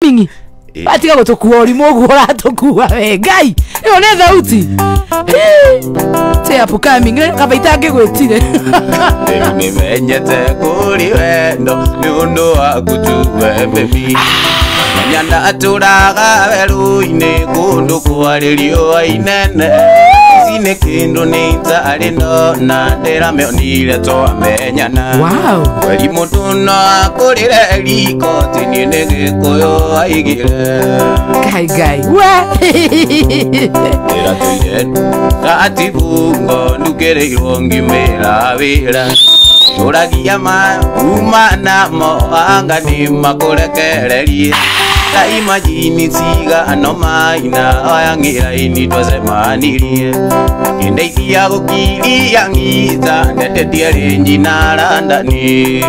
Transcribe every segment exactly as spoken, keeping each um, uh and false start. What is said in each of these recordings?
upcoming batika gotukua uri mogora tukua we ngai iyo ne thauti te upcoming kabaita ngegwetire ni menyete kuri wendo ni undu wa kutuwe baby nyanda aturaga weru-ine kundu kwaririo inene sine kindu nita arino na ndera meonire twamenyana wow weri mutuno akurire riko tini negikoyo aigire gai gai we era tuire katibungo ndukereirwo ngimera wira uragia ma umana mo anga ni makurekererie ta imagine siga no maina ayangira ini twazemanirie kindeithia gukiria ngita ndetetie rinji na randani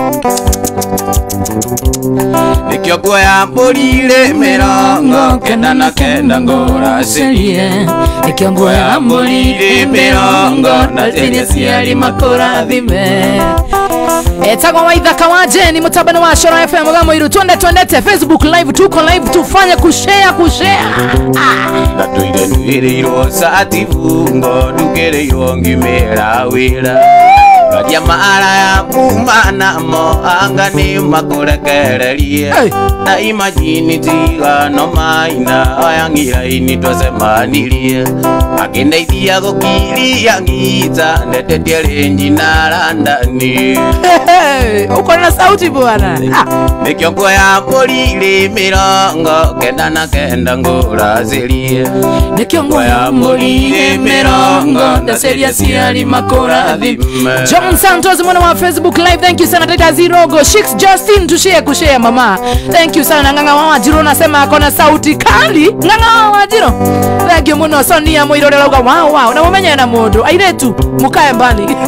nikyo kuya mbũrire mĩrongo kenda na kenda ngũracirie nikyo kuya mbũrire mĩrongo na ciria ciari makũrathime etagwa Waithaka wa Jeni mutabani wa Shora F M gamo iru twende twendete Facebook live tuko live tufanye kushare kushare na tuire nduireirwo sativungo ndugereirwo ngimera wira gadia maara ya kumana mo anga ni makurekererie na imagine tiga no maina ayangira ini twazemanirie akindeithia gukiria ngita ndetetie rinji na randani uko na sauti bwana nikyo kuya mbũrire mĩrongo kenda na kenda ngũracirie nikyo kuya mbũrire mĩrongo ndaceria ciari makũrathime John Santos mwana wa Facebook live thank you sana Tata Zirogo Shix Justin tushare kushare mama thank you sana Nganga wa Wajiro nasema akona sauti kali Nganga wa Wajiro thank you muno Sonia Moirore loga wow wow na mumenya na modo airetu mukae mbali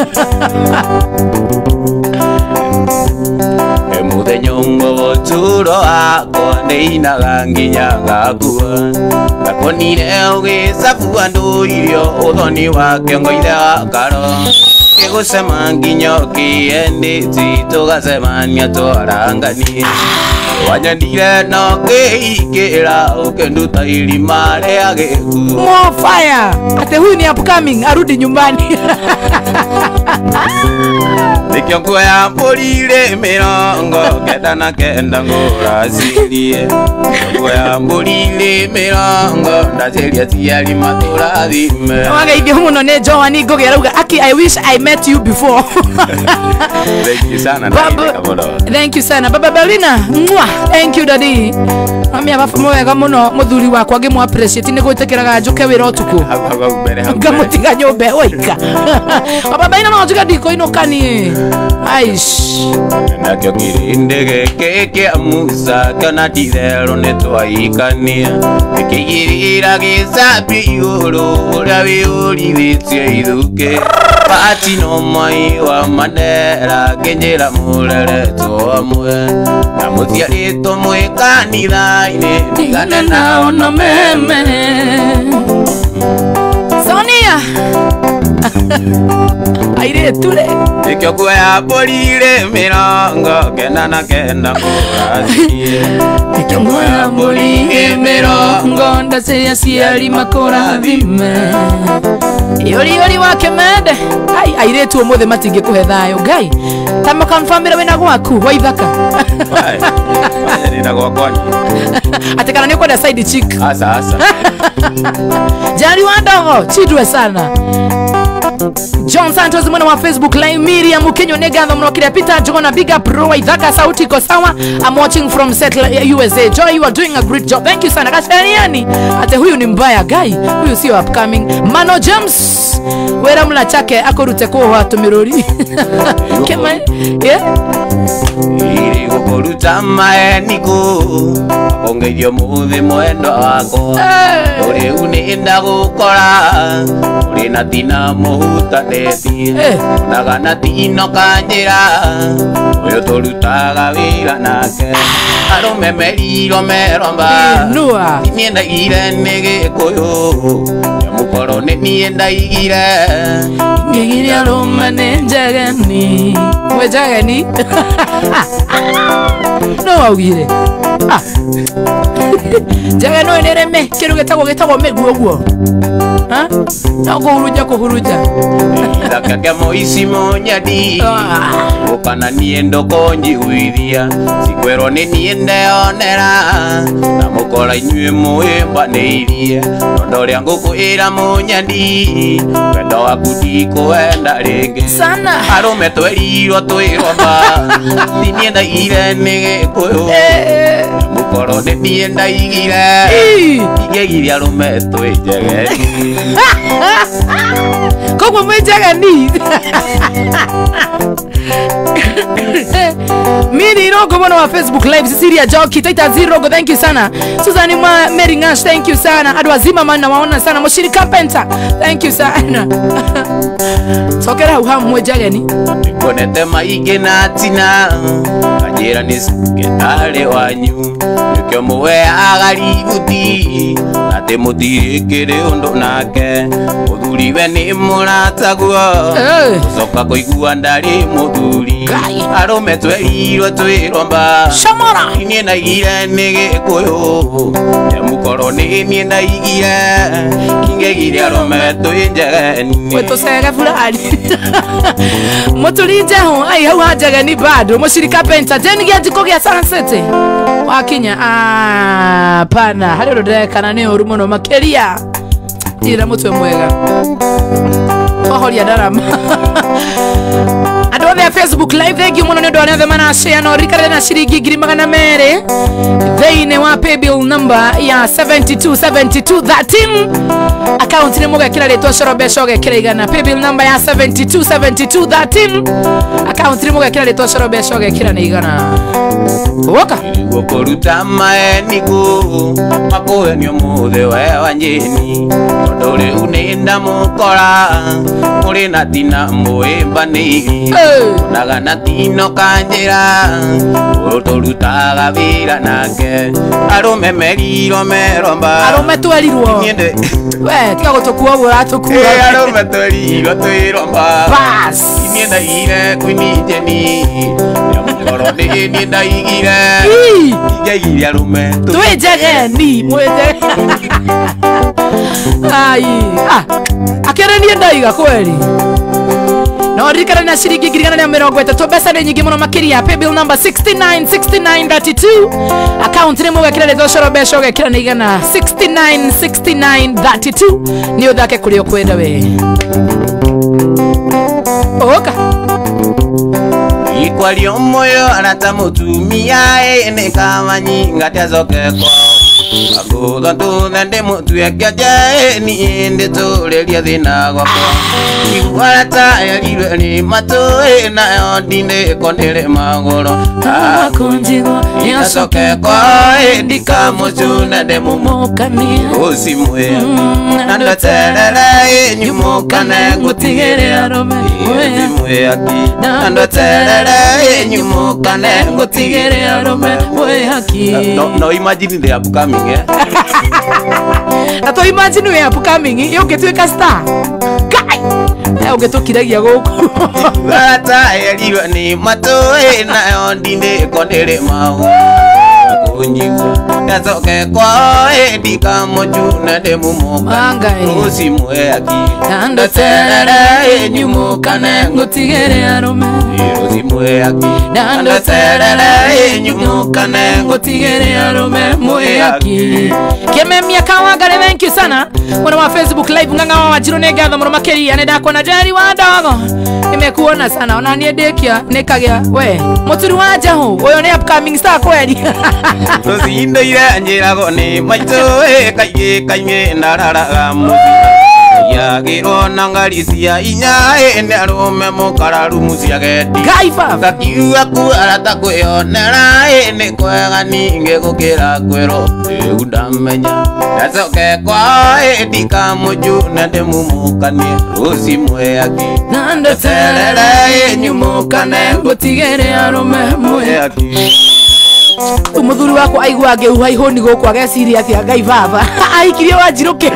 emuthenyongo turo akwa ndeinaga nginya ngakua ngakonire ũgĩcabua ndũirio ũthoni wake ngoithe wa karo gĩgũcema nginya ũkĩendĩti tũgacemania twaranganie wanyendire no ngĩikĩra ũkĩnduta irima rĩa gĩkuũ more fire ate huyu ni upcoming arudi nyumbani nikyo kuya mbũrire mĩrongo kenda na kenda ngũracirie kuya mbũrire mĩrongo ndaciria ciari matũrathime wageithio muno nĩ Joani ngũgĩa rauga aki I wish I met you before thank you sana thank you sana baba Belina thank you daddy ami abafu mwega muno muthuri wakwa ngimwa appreciate ni gwitikiraga njuke wira utuku ngamutiga nyumbe oika baba Belina no njuka ndiko inokani aish nakyo kirinde geke Musa kana tirero ne twaikania ikigirira gisabi yoro ura wiuri witie ithuke pati no mai wa mandera kenjera murere to amwe na muthiarito mwekanira ine tigane na ono meme Sonia aire tule nikyo kuya mbũrire mĩrongo kenda na kenda ngũracirie nikyo kuya mbũrire mĩrongo ndaceria ciari makũrathime yori yori wake mende ai aire tu omothe matinge kuhe thayo ngai tama confirmira wena gwaku Waithaka nina gwakwa atekana ni kwenda side chick asa asa jari wa ndogo chidwe sana John Santos mwana wa Facebook live Miriam Mukenyo Negatho mno kile Peter Jogona big up bro Waithaka sauti iko sawa I'm watching from Seattle U S A Joy you are doing a great job thank you sana Kashariani ate huyu ni mbaya guy huyu sio upcoming Mano James wera mla chake akorute ko watu mirori kema yeah iri gukuruta maeniko ongeithio muthi mwendo wako uri uninda gukora uri na tina muhutanĩtie nagana tino kanjĩra ũyũ tũrutaga wĩra nake arũme merirwo meromba niĩ ndaigire nĩ gĩkũyũ nyamukoro nĩ niĩ ndaigire ngigire arũme nĩ njageni mwe njageni no waugire njageni ũyũ nĩ reme kĩrũ gĩtagwo gĩtagwo mĩguo guo no kũhuruja kũhuruja Thakake moici monyadi Gũkana niĩ ndũkũnjiguithia Cikwerwo nĩ niĩ ndeyonera Na mũkora inyuĩ mwĩmbanĩirie Tondũ ũrĩa ngũkwĩra monyadi Wendo waku ndikũwenda rĩngĩ Sana Arũme twerirwo twĩromba Ti niĩ ndaigire nĩ Gĩkũyũ Mũkoro nĩ niĩ ndaigire Ingĩgire arũme twĩ njegeni Koguo mwĩ njageni Miri Irogo mwana wa Facebook Live Cecilia Joki Taita Zirogo thank you sana Suzani Mary Ngash thank you sana Adu wazima mana waona sana Moshiri Carpenter thank you sana Sokera uhamu mwe jageni Konete maige na tina Kajira nisiketale wanyu Nukyo muwe agaributi Nate mutirikire ondo nake Muthuriwe ni murataguo Soka kuigua ndari muthuri Arũme twerirwo twĩromba Shamora Niĩ ndaigire nĩ Gĩkũyũ Nyamũkoro nĩ niĩ ndaigire Ingĩgire arũme twĩ njegeni we tũcege fulani mũtũrinje ho ai hau ha njegeni bado Moshiri Carpenter Jeni gĩa njiko gĩa Sunset wakinya pana harĩ ũndũ ndĩrekana nĩ ũru mũno makĩria ira mũtwe mwega twahoria ndarama Andũ othe a Facebook Live thank you mũno nĩ ũndũ arĩa othe manashare no rikarĩ na ciringi ngiri magana merĩ thĩinĩ wa paybill number ya seventy two seventy two thirteen account nĩ mũgekĩra rĩtwa coro mbeca ũgekĩra igana paybill number ya seventy two seventy two thirteen account nĩ mũgekĩra rĩtwa coro mbeca ũgekĩra nĩ igana woka gũkũruta maeni kũ makũhenio mũthĩ we wa njĩni tondũ rĩu nĩ ndamũkora mũrĩ na tina mwĩmbanĩirie naga na tino kanjĩra ũtũrutaga wĩra nake arũme merirwo meromba arũme twerirwo we tiga gũtũkua ũguo ũratũkua arũme twerirwo twĩromba bas niĩ ndaigire kwĩni Jeni Nyamũkoro nĩ niĩ ndaigire ingĩgire arũme twĩ njegeni mwĩte ai ah akĩrĩ niĩ ndaiga kweli no rikara na ciringi ngiri igana rĩa mĩrongo ĩtatũ mbeca nĩ nyingĩ mũno makĩria paybill number sixty nine sixty nine thirty-two account nĩ mũgekĩra rĩtwa coro mbeca ũgekĩra nĩ igana sixty nine sixty nine thirty-two nĩ ũthake kũrĩa ũkwenda we oka ikwario moyo arata mutumia ene kamanyi ngati azoke kwao Agũtha tũthe ndĩmũtue kĩanja ni ndĩtũrĩrie thĩna gwakwa Igua ta yarirwe nĩ matũĩ nayo ndinĩko nĩrĩ magũrũ Akunjigwo Nĩacoke kwao ndikamũcune ndĩmũmũkanie Ũcimwĩa na ndoterere nyumũkane ngũtigĩre arũme Ũcimwĩaki na ndoterere nyumũkane ngũtigĩre arũme Wĩhaki No imagine they are upcoming eh Na to imagine we are upcoming yo ũngĩtuĩka star kai na ũngĩtũkiragia gũkũ Gata yarirwe nĩ matũĩ nayo ndinĩko nĩrĩ maũ Kunjigwo Nĩacoke kwao ndikamũcune ndĩmũmũkanie Ũcimwĩaki na ndoterere nyumũkane ngũtigĩre arũme Ũcimwĩaki na ndoterere nyumũkane ngũtigĩre arũme Mwĩhaki Kĩmemia Kawangare thank you sana mwana wa Facebook Live Ng'ang'a wa Wanjiru nĩ ngatho mũno makĩria nĩ ndakuona Jerry wa Ndogo nimekuona sana ona niĩ ndĩkia nĩkagĩa we mũturi wa njahu ũyũ nĩ upcoming star kweli Tũcindĩire njĩragwo nĩ maitũ kaingĩ kaingĩ ndararaga mũthia Yagĩrwo na ngari cia inya nĩ arũme mũkararu mũciagendi Gaifa Gakiuga kuara ta kwĩyonera nĩ kwega ningĩ gũkĩra kwĩrwo rĩu ndamenya Nĩacoke kwao ndikamũcune ndĩmũmũkanie Ũcimwĩaki na ndoterere nyumũkane ngũtigĩre arũme Mwĩhaki umuthuri wako aigua ngeuha ihoni guku ageciria atia Ngai baba aikirie wanjiruke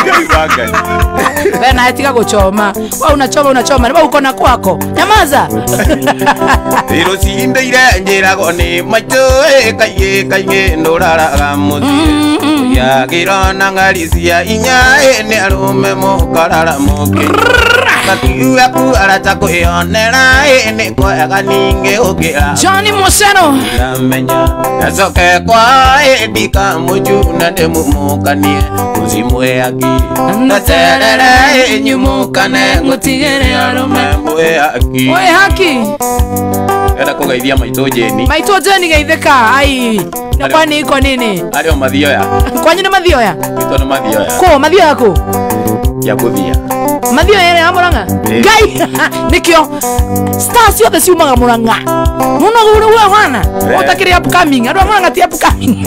wena atiga guchoma wa unachoma unachoma ni uko na kwako nyamaza iro cindeire njirago ni macho kaige kaige nduraraga muthi ya girona ngarisia inya ni arume mukarara muki kakiwa ku arata kuionera ni kwega ninge ugira Johnny Museno namenya yazoke kwa edika muju na ndemumukanie muzimu yaki naterere nyumukane ngutigere arume mwe haki mwe haki era kugeithia maito jeni maito jeni geitheka ai na kwani iko nini ario mathioya kwani ni mathioya ito ni mathioya ko mathioya ko ya kuthia mathioya ere amuranga Ngai nikio stars yo the siumaga muranga muno guru we wana otakiri upcoming ado amuranga ti upcoming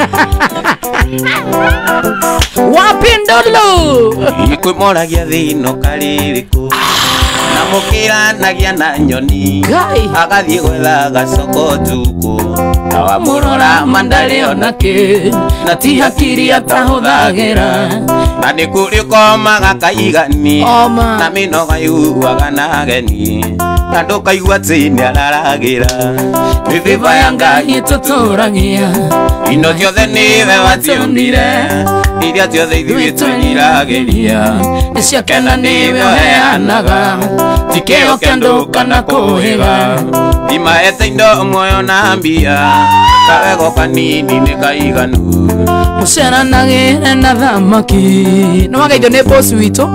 wapindolo ikumoragia thino kaliriku na mukira nagia na nyoni agathie gwetha gacoko tuku na wamurora mandari onake na ti hakiri atahuthagira na ni kuri komaga kaigani na minoga yuaga na ageni na ndukaigua ti ni araragira ni thiba ya Ngai tuturagia ino ciothe niwe wacionire iria ciothe ithuĩ twĩriragĩria nĩciakena niwe ũheanaga tikĩo kĩa andũ kana kũhĩga imaete indo muoyo na mbia kawego kanini nĩ kaiganu mũceranagĩre na thamaki nĩ wageithio nĩ boss witũ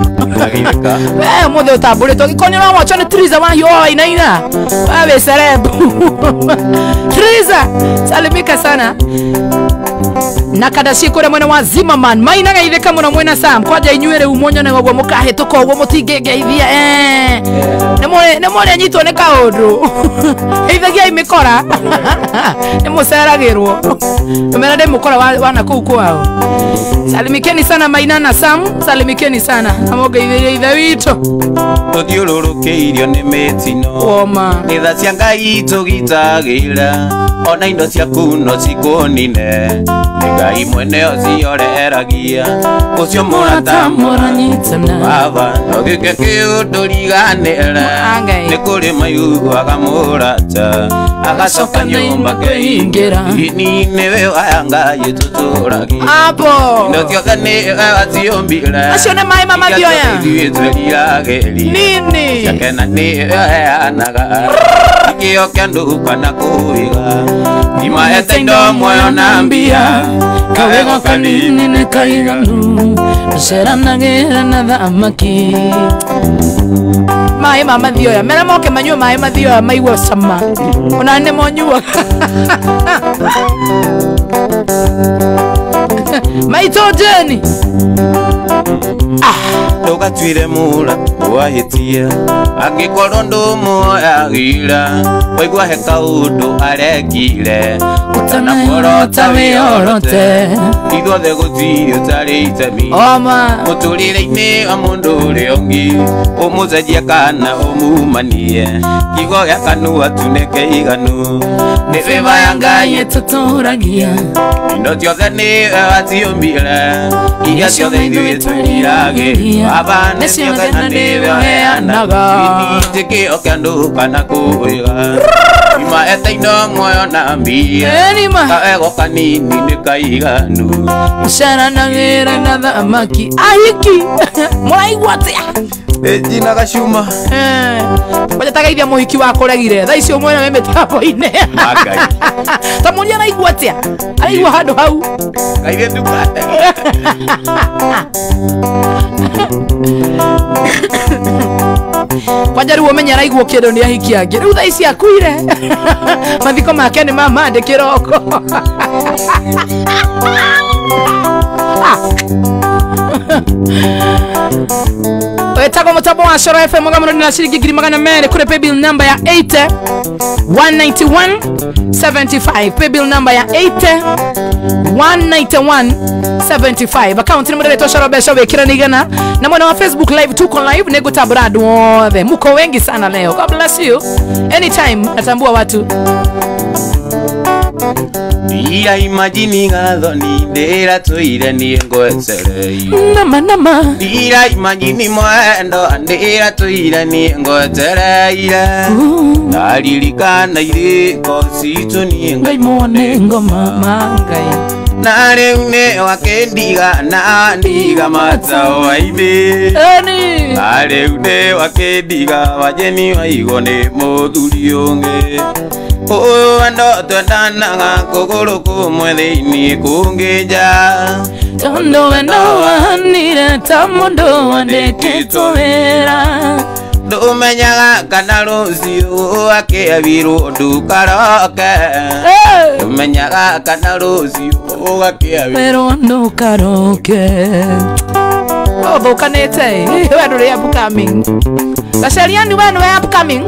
we mũthĩ ũtambũrĩtwo gĩkonyo no wacho nĩ Triza Wahiũ wa Wainaina wewe celeb Triza salimika sana na kada cikure mwena wa Zimmerman maina geitheka muno mwena Sam kwaja inyuere umonyo ne gwo mukahituka gwo mutingegeithia eh ne mole ne mole anyitwo ne kaundu eithagia imikora ne muceragirwo mena de mukora wana kuu kwao salimikeni sana maina na Sam salimikeni sana amogeithia ithe wito tuthiururukiirio ni mitino woma ni tha cia Ngai tugitagira ona indo ciaku no cikunine Ngai mwene ũcioreragia ũcio mũrata mũranyitana baba no gĩke kĩũndũ riganĩra nĩ kũrĩ maiguaga mũrata agacoka nyũmba kĩingĩra ini nĩwe wa Ngai tũtũragia hapo indo ciothe nĩwe waciũmbire acio nĩ maĩ mathioya ithuĩ twĩriragĩria nini ciakena nĩwe heanaga tikĩo kĩa andũ kana kũiga imaete indo muoyo na mbia kawego kanini nĩ kaiganu ũceranagĩra na thamaki maĩ ma mathioya mera moke manyua maĩ mathioya maigua cama ona nĩ monyua maitũ Jeni ndũgatuire mũra wahĩtia angĩkorwo ndũmuoyagĩra waigua he kaũndũ arekire ũtanamuorota wĩorote ithuothe gũtirĩ ũtarĩ itemi mũtũrĩre-inĩ wa mũndũ ũrĩa ũngĩ ũmũcenjia kana ũmumanie kiugo gĩa kanua tu nĩ kĩiganu nĩ bĩba ya Ngai tũtũragia indo ciothe nĩwe waciũmbire iria ciothe ithuĩ twĩriragĩria baba nĩ ciothe na nĩwe ũheanaga tikĩo kĩa andũ kana kũiga imaete indo muoyo na mbia kawego kanini nĩ kaiganu ũceranagĩra na thamaki ahiki mũraigua atĩa Ejina gacuma eh baje tagaithia muhiki wa kuregire tha icio mwena we mĩtambo-inĩ ta mũria araigua atĩa araigua handũ hau kaire ndukate kwanja rĩu ũmenye araigua kĩndũ nĩ ahiki angĩ rĩu tha ici akuire mathiko make nĩ mamandĩ kĩroko wetagwo mũtambo wa Coro F M mũgamũro na ciringi ngiri magana merĩ kũrĩ paybill number ya eighty one ninety-one seventy-five paybill number ya eighty one ninety-one seventy-five account ni mũndũ Coro Besho wĩkĩra igana na mwena wa Facebook live tuko live nĩ gũtambũra andũ othe muko wengi sana leo God bless you anytime natambua watu Ira imagine gathoni ndira tuire ni ngweterei nama nama Ira imagine mwendo ndira tuire ni ngwetereire Ndaririkana iriko citu ni ngai mone ngoma mangai na riu ni wakendiga na ndiga matawaini Eni na riu ni wakendiga wajeni waigo ni muthuri ungi Uyu ando twendanaga kuguru kumwe thiini kunginja Tondo wendo wanire ta mundu wandikitwo wira Ndumenyaga kana ruciu akiabirwo ndukaroke Ndumenyaga kana ruciu akiabirwo ndukaroke Oh, thukanite we nduri upcoming Gacariani we we upcoming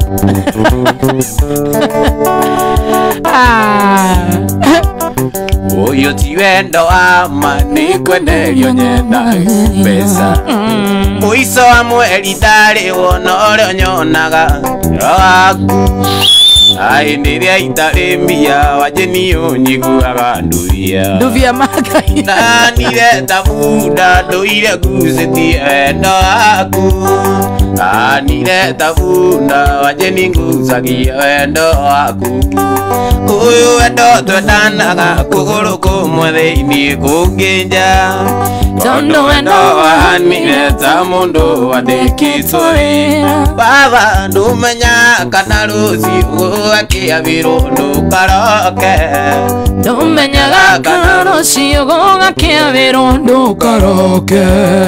Ah Uyu ti wendo wa mani kwenderio nyenda pesa Uiso wa mweri ndari wona uria nyonaga waku Ai ndiria itari mbia wajeni unyiguaga nduia Nduvia magai Na nire tabuda nduire gucetie wendo waku Na nire tabuda wajeni ngucagia wendo waku Uyu wendo twendanaga kuguru kumwe thiini kunginja Tondo wendo wanire ta mundu wandikitwo wira Baba ndumenya kana ruciu akiabirwo ndukaroke Ndumenyaga kana ruciu akiabirwo ndukaroke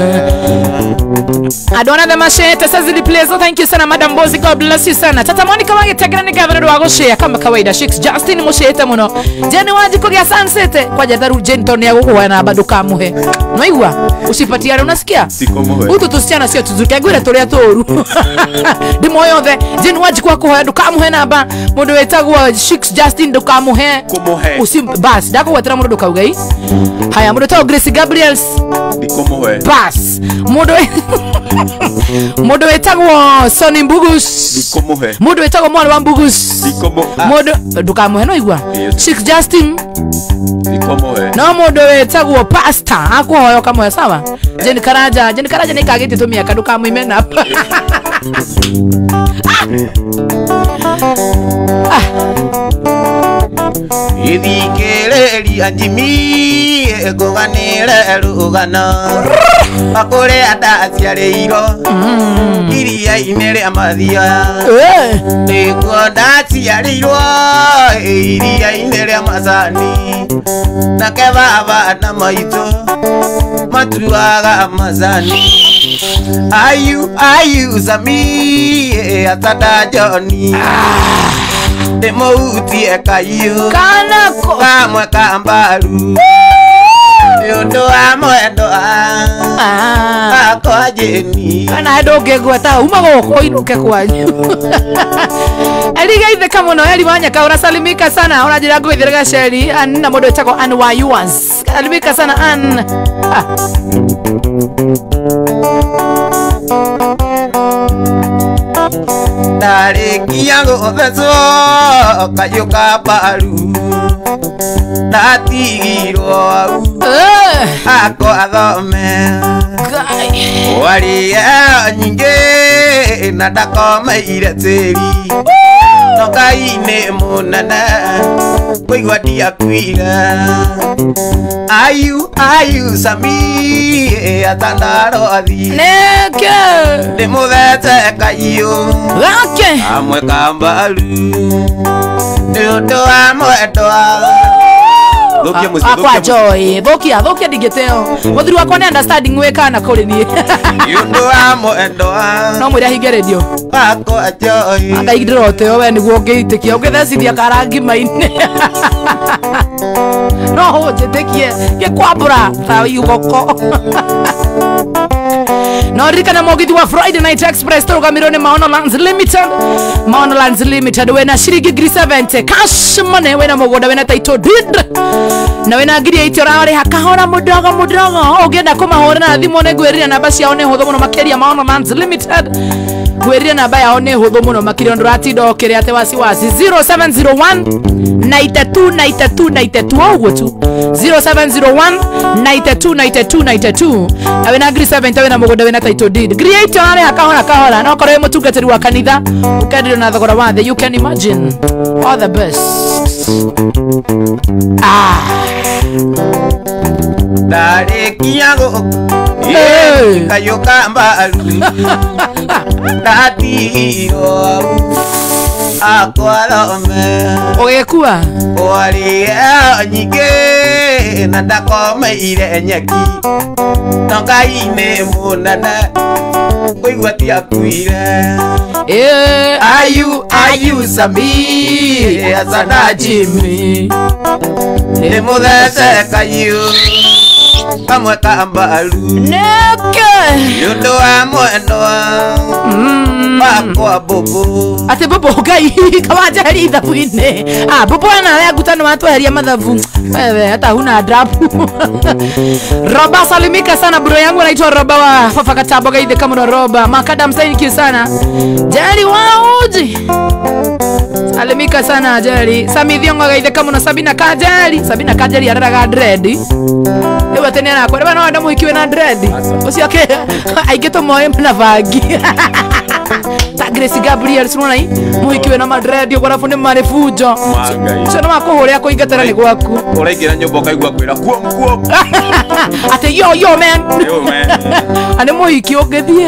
Adona the machete says the place. So thank you sana Madam Bozi, God bless you sana. Tata Monica wange tegera ni governor wa goshare kama kawaida Sheiks Justin mushete muno. Jeni waji kugia sunset kwa jatharu Jenton ya gugu na baduka muhe. Noigwa usipatiane unasikia? Siko muhe. Utu tusichana sio tuzuke gwira turia toru. Ndi moyo the jeni waji kwa kuhoya duka muhe namba mundu wetagwa Sheiks Justin duka muhe. Kumuhe. Usim bas dako wetera mundu duka ugai. Haya mundu tawo Grace Gabriels. Diko muhe. Bas mundu Modo wetagwo Sonny Mbugus Diko muhe. Modo wetagwo mwana wa Mbugus Diko muhe. Modo duka muhe no igwa Sheiks Justin Diko muhe. No modo wetagwo Pastor akuhoyo kamwe sawa Jeni Karaja Jeni Karaja ni kagiti tumia kaduka muimena Ah Ithikiriri anjimi egoganire rugano Akore adaciareiro Iria inere amathia Niguo ndaciareirwo Iria inere amazani Nake baba na maitũ matuaga amazani Ayu ayu zami atada Johnny Demoutie kayu Kanako Kamwe kambaru Yondo amwendo Ah Ako jeni Kana doge gwata umagoko inuke kwanyu Eliga ithe kamono eli wanyaka unasalimika sana unajira gwithiraga sheri anna modo chako an wa yours salimika sana an ah. Ndarikia guthecwo kayuka baru ndatigirwo au ako athome warie nyingi na ndakomeire tĩri no Ngai-inĩ mũnene kũigua ndiakuire ayu ayu sami atandarothi neke ndĩmũthete kaiyũ gake amwe kambaru nĩ ũndũ wa mwendwa akwa joy thokia thokia digiteo muthuri wakwa ni understanding weka na kuri ni yundu wa mwendwa no mwira hinge radio akwa joy anga igdirote we niguo ngeitikia ugethecithia karangi maine no hojetekie gekwambura ta yugoko no rikana mogithi wa Friday Night Express turugamirwo ni Maono Lands Limited Maono Lands Limited wena shiringi ngiri seventy cash money wena mugunda wena title deed na wena ngiri eighty urari hakahora mudogo mudogo ugienda kumahora na thimu ne gwirira namba ciao ne huthu muno makeria Maono Lands Limited gwirire namba yao nĩ hũthũ mũno makĩria ndũratinda ũkĩrĩ ate wasiwasi zero seven zero one ninety-two ninety-two ninety-two ũguo tu zero seven zero one ninety-two ninety-two ninety-two na wĩna ngiri seven wĩna mũgũnda wĩna title deed ngiri eight arĩa kahora kahora no korwo mũtungatĩri wa kanitha ũkenderio na thogora wa thĩ you can imagine all the best. Ah Dare kiago Hey. Kayo kambalu Dati yo Ako alome ũgĩkua Wali nyige Nandako meire nyeki Tonga ine munana Kuigwa tia kuire eh Ayu ayu sami Asana jimi Nimuthece kayu Kamwe kambalu neke Yundo wa mwendo Wakwa bobo ate bobo ngai kawajari ithabu-inĩ ah bobo ana arĩa ngutano matweheria mathabu wewe hata huna drapu Roba salimika sana bro yangu anaitwa Roba wa Fafa Katambo gaidhe kama na Roba Makadam thank you sana Jari wauji salimika sana Jari Sami Thiongo gaidhe kama na Sabina Kajari Sabina Kajari araraga dread ewa tene na kwa bana ndo muhikiwe na dread usioke aigeto moyo na vagi ta Grace Gabriel sunona hii muhikiwe na madread yo kwa fundi marefujo sio na makuhuria kuingatara ni gwaku Uraikira nyumba kaigwa kwira kuom kuom ate yo yo man Yo man ane muhiki ogethie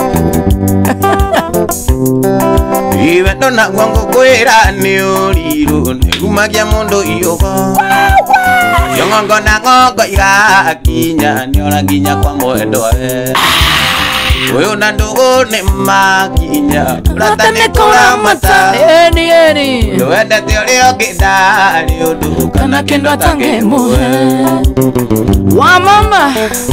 Iwe ndona gwangu kwira ni uriru Nerumagia mundu iyoko Yongongo na ngongo igakinya Niora nginya kwa mwendo we Uyu na ndugu ni makinya Uratane kuramata eni eni Luwende teorio kidari udu kana kendo atange muhe wa mama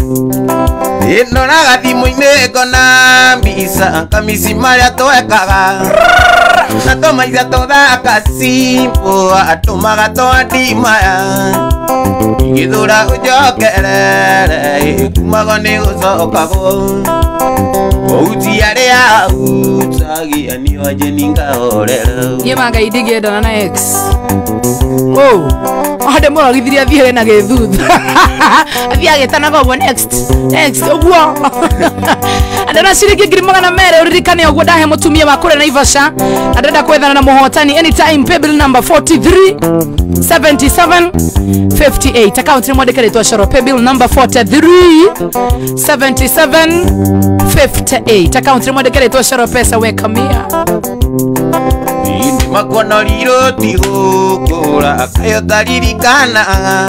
Indona gathimu-inĩ ngona mbica kamisi marĩa twekaga na tũmaica tũthaka simbo atũmaga twandimaya igĩthũra ũnjokerere kumago nĩ gũcokagwo Outi arĩa utagia nĩo njeni ngahorera yemaga idigedana na ex oh ade moro githiri athie na gethutha athie agitanaga uguo next next uguo andana shiriki ngiri magana mere uririkane uguo ndahe mutumia wa kure na Ivasha andenda kwethana na muhotani anytime paybill number forty-three seventy-seven fifty-eight account ni mwandike retwa Sharo paybill number forty-three seventy-seven fifty-eight account ni mwandike retwa Sharo pesa weka mia Indi makono riro tigukura kayo taririkana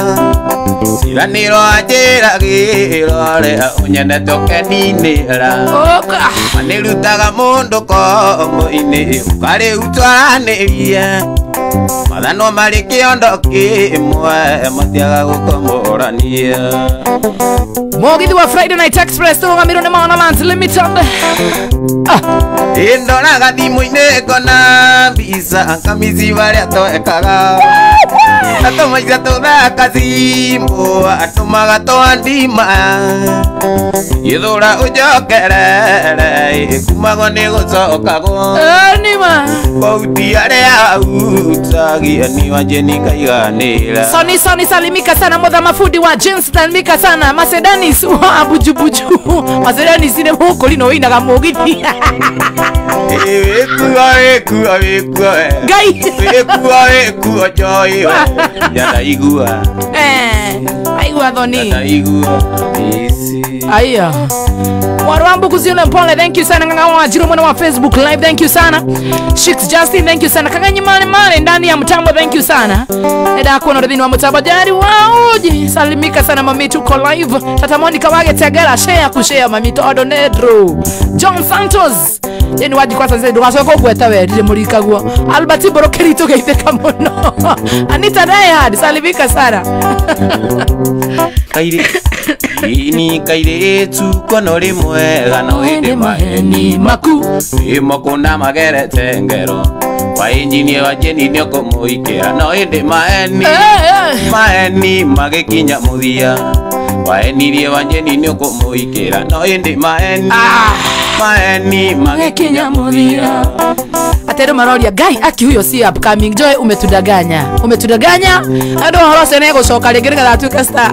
Siraniro ajera girore unyene toke ninira oka Manirutaga mundu komo-ini ukari utwaranirie Mathano mari kiondo kimwe matiaga gukomorania Mogithi wa Friday Night Express turugamiro ni Maana Lands Limited ah Indona gathimu-inĩ ngona mbica kamisi barĩa twekaga Atũmaica tũthaka simbo atũmaga twandimaya Gĩthũra ũnjokerere kumago nĩ gũcokagwo Anima Bauti arĩa utagia nĩo njeni ngaiganĩra Soni Soni salimika sana motha mafudi wa jeans salimika sana Macedanis wa bujubuju Macedanis ni mukuri no inaga Mogithi Wĩkua wĩkua wĩkua Gai Wĩkua wĩkua joy Yataigua eh aigua thoni Yataigua isi aya Warwambu kuziona mpole thank you sana nganga wa jiro mwana wa Facebook live thank you sana Shix Justin thank you sana kaganyi mane mane ndani ya mtambo thank you sana eda kuona radhini wa mtambo jari wauji salimika sana mamitu ko live tata Monica wage tegera share kushare mamitu Odonedro John Santos yeni waji kwa sasa ndo asoko kweta we ndire murika guo Albert Borokerito geitheka muno Anita Diehard salimika sana Kaire Ini kaire tu kono rimwe gano ende maheni maku imo kuna magerete ngero wa engineer wa jeni nio kumuikira no ende maheni maheni magikinya muthia wa enirie wa jeni nio kumuikira no ende maheni maeni magikinya muthia. Atero maroria gai aki huyo si upcoming Joy, umetudaganya umetudaganya ado horose nego shoka legere ga tuka star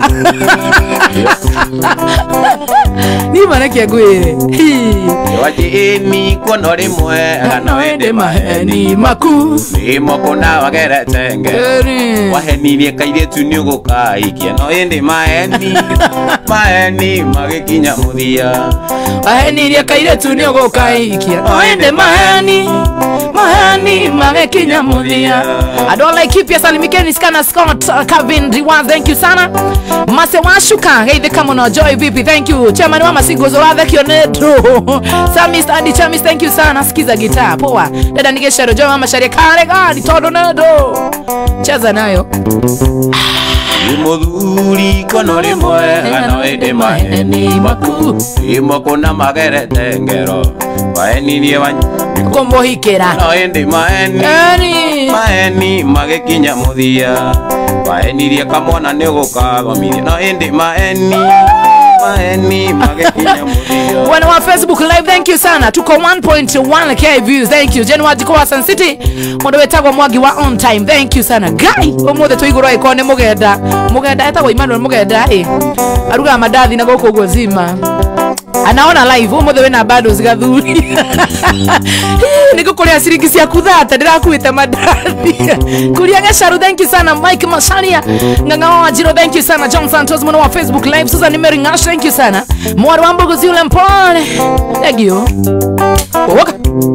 ni mana kia gwire waje eni kono rimwe kana ende maheni maku ni mokona wagere tenge waheni ni kaire tu ni uguka ikia no ende maheni maheni magikinya muthia waheni ni kaire tu ni uguka ikia no ende maheni mahani magikinya muthia. I don't like keep your salimikeni Skana Scott uh, Calvin Riwan, thank you sana. Mase washuka hey the come on Joy vipi, thank you. Chairman wa Masingozo wa the Kionedro Sami Stadi Chamis, thank you sana. Sikiza gitaa poa dada nigeshero Joy mama sharia kare gani todo nedo cheza nayo Muthuri kono rimwe kana ende maheni maku imokona magere tengero maheni ni wanyu kombo hikera no ende maheni maheni magikinya muthia maheni ria kamona ni gukathomithia no ende maheni maheni magikinya muthia. Wana wa Facebook live, thank you sana. Tuko one point one K views, thank you. January diko wa Sun City mondo wetagwa mwagi wa on time, thank you sana. Guy omothe tuigurwa ikone mugenda mugenda etagwa Emmanuel mugenda eh aruga madathi na goko gozima anaona live omothe wena bado zigathuri niko kulia siringi cia kuthata ndirakuita madathi kulia ngesharu, thank you sana. Mike Masharia nganga wa Jiro, thank you sana. John Santos mwana wa Facebook live, Susan Meringash, thank you sana. Mwari wa Mbogo Zule mpone, thank you. Waka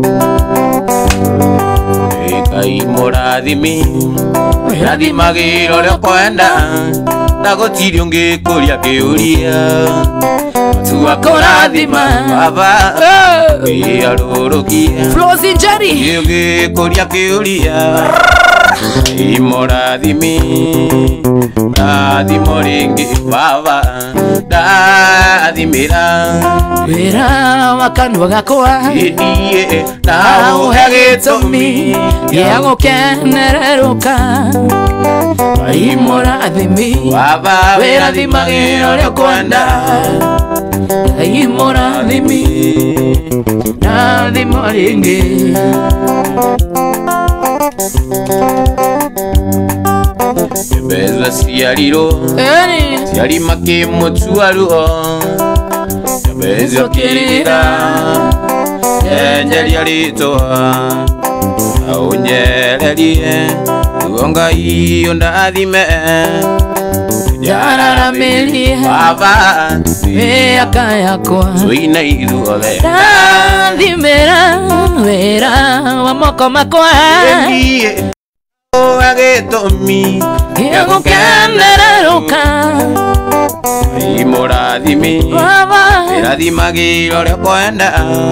Ekai morathimi rathimagiro rio kwenda na gutiri ungi kuria kiuria tuwa korathima baba we arurukia Flozi Njeri ungi kuria kiuria imorathimi rathimo ringi baba dathimira wira wakanwa gakwa idie na uhegitomi ya gukenereruka imorathimi baba we rathimagiro rio kwenda imorathimi rathimo ringi Beza siariro siari make mutuaruo Beza kirira enjeri aritoa aunyererie uonga iyo ndathime Jara melia baba we akayakwa suina iruothe ndathimira wira wa moko makwa endie agetomi ya gukenereruka imorathimi baba rathimagiro rio kwenda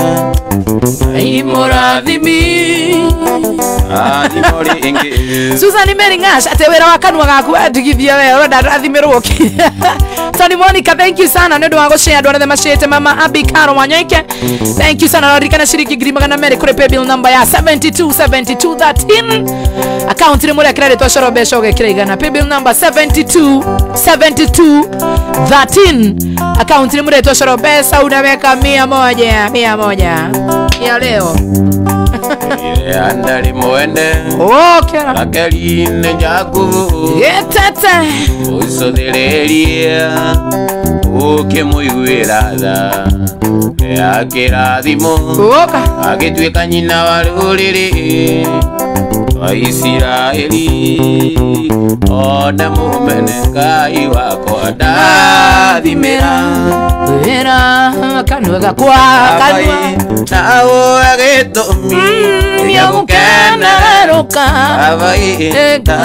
imorathimi rathimo ringi Susan Meringash ate wira wa kanwa gaku adigithia we ronda rathimirwo ki Tani Monica, thank you sana. Nendo wango share dwana the mashete mama Abi Karo Wanyoike, thank you sana. Rikana shiriki grima kana mere kure pay bill number ya seventy-two seventy-two thirteen account ni mure credit to shoro besho ge kirigana pay bill number seventy-two seventy-two thirteen account ni mure to shoro besa unaweka mia moja mia moja ya leo andari mwende okay akeline jaku yetete usothereria ukimuiguira tha yakirathimo oka agituika nyina wa ruriri wa Isiraeli ona mumene Ngai wakwa ndathimira wira kanwa gakwa kanwa nao agitomi ya gukenereruka abai ta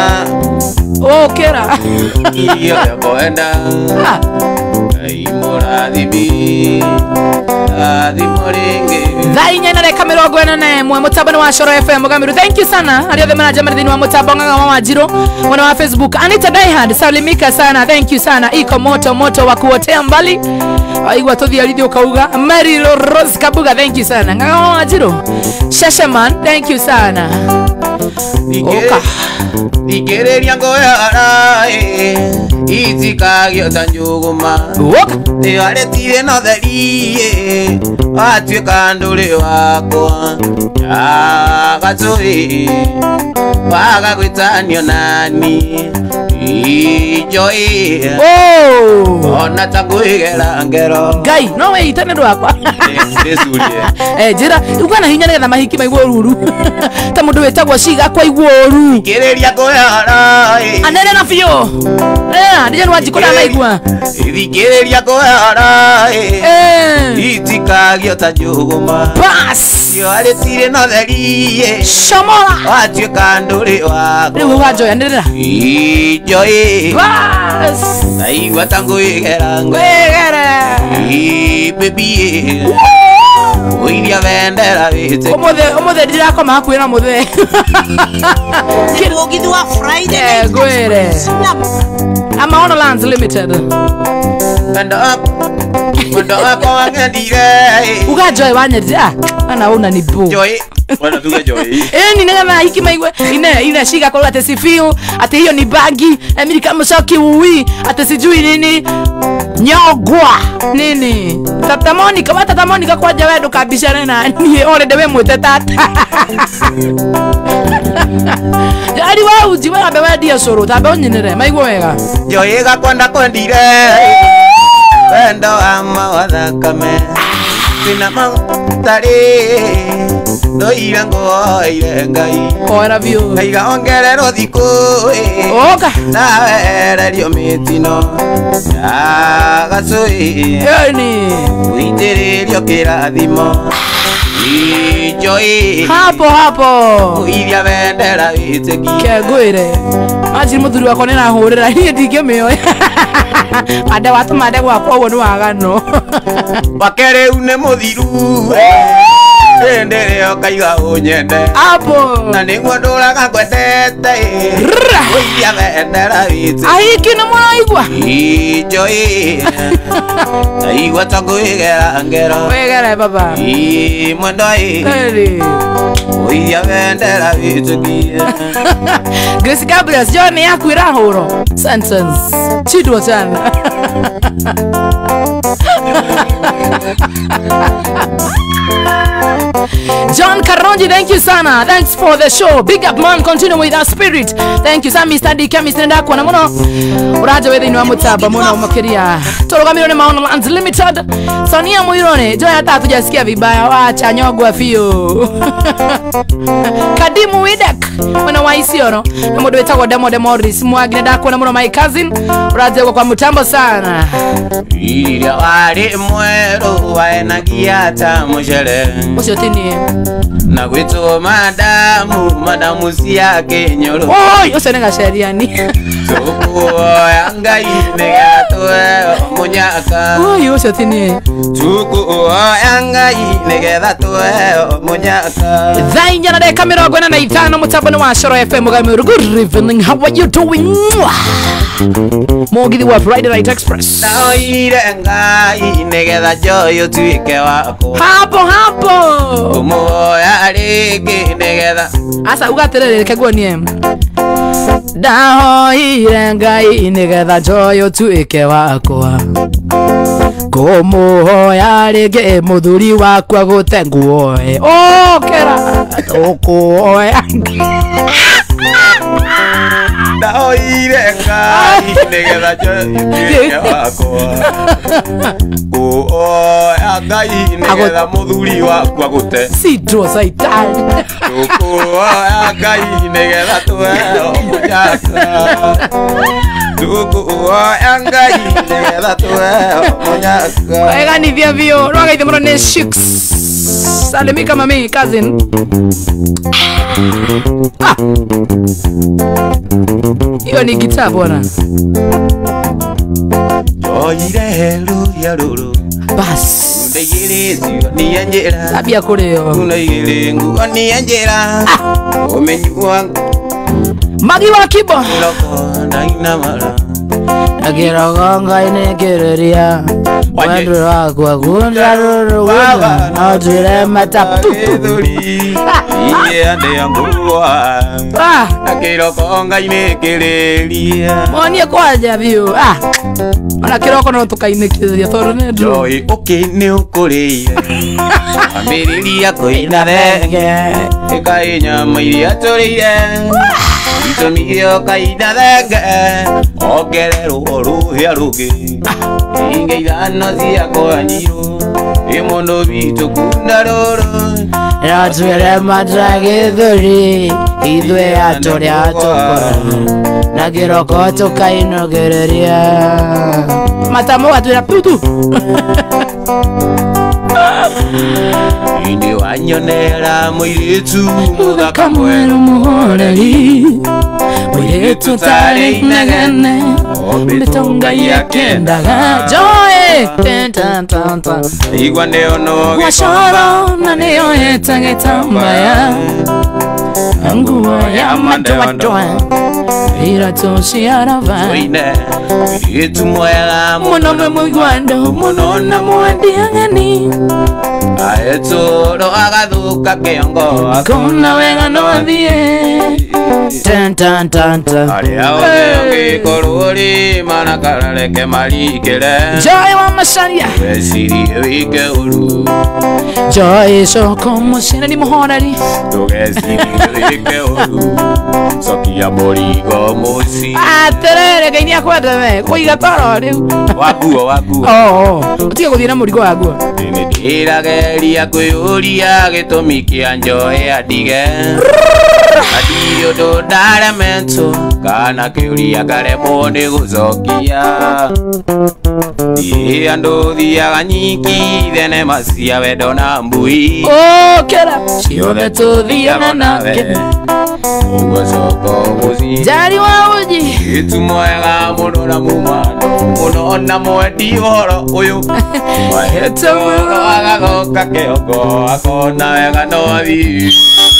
okera iyo yakwenda imurathimi athimo ringi thainya na reka mirongo ina na imwe mutabani wa Shoro F M Mugamiru, thank you sana. Ariothe manager mrithini wa mutabanga ng'ang'a wa Jiro mwana wa Facebook Anita Diehard salimika sana, thank you sana. Iko moto moto wa kuotea mbali aigwa tothi arithi ukauga Mary Rose Kabuga, thank you sana. Ng'ang'a wa Jiro Shashaman, thank you sana. Oka. Dikereria ngoyara itikagio tanjuguma Oka. Te aretire no theri atuĩka ndũrĩ wakwa agatũĩ waga gwĩtanio nani Joy Oh ona ta kwĩgera ngero Ngai no we itane rwakwa Eh jira ukana hinya nigetha mahiki maigwo ruru ta mundu wetagwo ciga kwa igworu Dikereria ngoyara anene na biyo eh ndije nwajikora maigwa Dikereria ngoyara eh itikagio tanjuguma Bas Yo aretire no theri Shamora atuĩka ndũrĩ wakwa Riu wajoya ndirira Joy Bas aigua ta ngwĩgera ngero Wegere baby Oiria vendera wĩte Omothe omothe ndirakoma hakuhĩ na muthe Kirugithi wa Friday Eh, night gwere. Ama Ono Lands Limited Kanda Kanda wako wangendire Ugajoy wanyerira ana una ni bo Joy Wana tuge Joy Eh ni nega hiki maigwe ine ine shika kwa ate sifiu ate hiyo ni bagi Amerika mshoki uwi ate sijui nini Nyogwa nini Tata Monica wa Tata Monica kwa jawe ndo kabishana na ni ore dewe mwete tata Jari wa uji wa bewa dia soro tabe onyinere maigwe wega Joy gakwanda kwendire Wendo ama wathakame Sina magutari Ndoira ngoire ngai Ora vio Ngaiga ongererwo thikũ Oka Nawererio mĩtino Agacũĩ Yani Ũitĩrĩrio kĩrathimo Joy Hapo hapo Iria vendera wĩtĩki Kegwire Majiri muthuri wako nena hurira niĩ ndingĩmĩoya Ande watu mande gwakwa ũguo nĩ wagano Wakerĩu nĩ mũthiru Hĩndĩ ũkaiga ũnyende Hapo Na nĩguo ndũraga ngwendete Iria vendera wĩtĩki Ahiki nĩ mũraigua Joy Aigua ta ngwĩgera ngero Wegere baba Mwendo Eri Iria vendera wĩtĩki Grace Gabriel sijua ni yaku irahũro Sentence Chidwo sana John Karonji, thank you sana. Thanks for the show. Big up man, continue with our spirit. Thank you sana Mister D K Mister Ndako na muno. Uraje wethi ni wa mutaba muno umakiria. Torogamiro ni Ono Lands Limited. Sonia Muirone, joya hata hatujasikia vibaya. Wacha nyogwa fio. Kadimu Widek, mwana wa Isioro. Na mudu wetagwa Demo de Morris. Mwagine Ndako na muno my cousin. Uraje kwa mutambo sana. Iria warĩ mwerũ waenagia ta mũcere Ucio tini. Na gwĩtwo madamu madamu cia kĩnyũrũ Oi, ucio nĩ gaceriani. Tũkuoya Ngai nĩgetha tũheo mũnyaka Oi, ucio tini. Tũkuoya Ngai nĩgetha tũheo mũnyaka Thaa inya na dakika mirongo ĩna na ithano mutambo ni wa Coro F M Mugamiro. Good evening, how are you doing? Mugithi wa Friday Night Express. Naoire Ngai nĩgetha Joy ũtuĩke wakwa Hapo hapo. Kũmuoya rĩngĩ nĩgetha Asa ugaterere keguonie. Ndahoire Ngai nĩgetha Joy ũtuĩke wakwa. Kũmuhoya rĩngĩ mũthuri wakwa gũte nguoe. Okera. Tũkuoya. Ndahoire Ngai nĩgetha Joy ũtuĩke wakwa Kũoya Ngai nĩgetha mũthuri wakwa gũte Sidro Saitani. Tũkuoya Ngai nĩgetha tũheo mũnyaka Tũkuoya Ngai nĩgetha tũheo mũnyaka Wega ni vya vio. Rwaga ithe mũno nĩ Shix. Salimika mami cousin. Ah. Hiyo ni gitaa bwana. Joire ruya ruru Bas. Ndegeretio ni njĩra Tabia kũrĩo. Unaigire nguo ni njĩra Umenyua Magi wa Kibo. loko na inamara Agirogo Ngai nĩ kĩrĩria. wendo wakwa gunda ruru wenda no twire matapu iye ande yanguwa akiroko ngai kireria monie kwaja biu ah ona kiroko no tukainĩkithia tondu nĩ ndũ joy okay nĩ ũkũrĩire ambĩrĩria kũina thenge ĩkai nyama iria tũrĩire itũmire ũkaina thenge ongererwo rũhĩa rũngĩ inge ithano ciakwa nyirũ ĩ mũndũ witũ kunda rũrũ no twĩre mata gĩthũri ithuĩ atũrĩa tũkora na kĩroko tũkainũkĩrĩria mata mũgatwĩra tutu indi wanyonera mũirĩtu mũthaka mwerũ mũhoreri mũirĩtu tarĩ inegene mĩtonga yakendaga joy igua nĩono gwacoro na nĩyohete gĩtambaya nguo ya madoadoa iratũ ciarava mũirĩtu mwega mũno mwe mũigwando mũno na mwendi ageni aetũro agathũka kĩongo kona wega no athiĩ tan tan tan tan arĩa othe ũngĩkorwo rĩ mana karareke marikĩre joy wa macaria wecirie wĩke ũru joy coko mũcine nĩ mũhoreri ndũgecirie wĩke ũru cokia mũrigo mũci atĩrĩrĩ Ngai nĩakwenda we kũiga toro rĩu wakuo wakuo ũtige gũthiĩ na mũrigo waguo ndĩrageria kwĩyũria gĩtũmi kĩa njoe andige adirĩ ũndũ ndaremetwo kana kĩũria ngaremwo nĩ gũcokia thiĩ andũ thiaga nyiki thenema cia wendo na mbui kera ciothe tũthiaga nake ũguo coko mũci njari wa ũnji gĩtu mwega mũno na mũmano mũno na mwendi ũhoro ũyũ mahete mũno agathoka kĩongo akona wega no athiĩ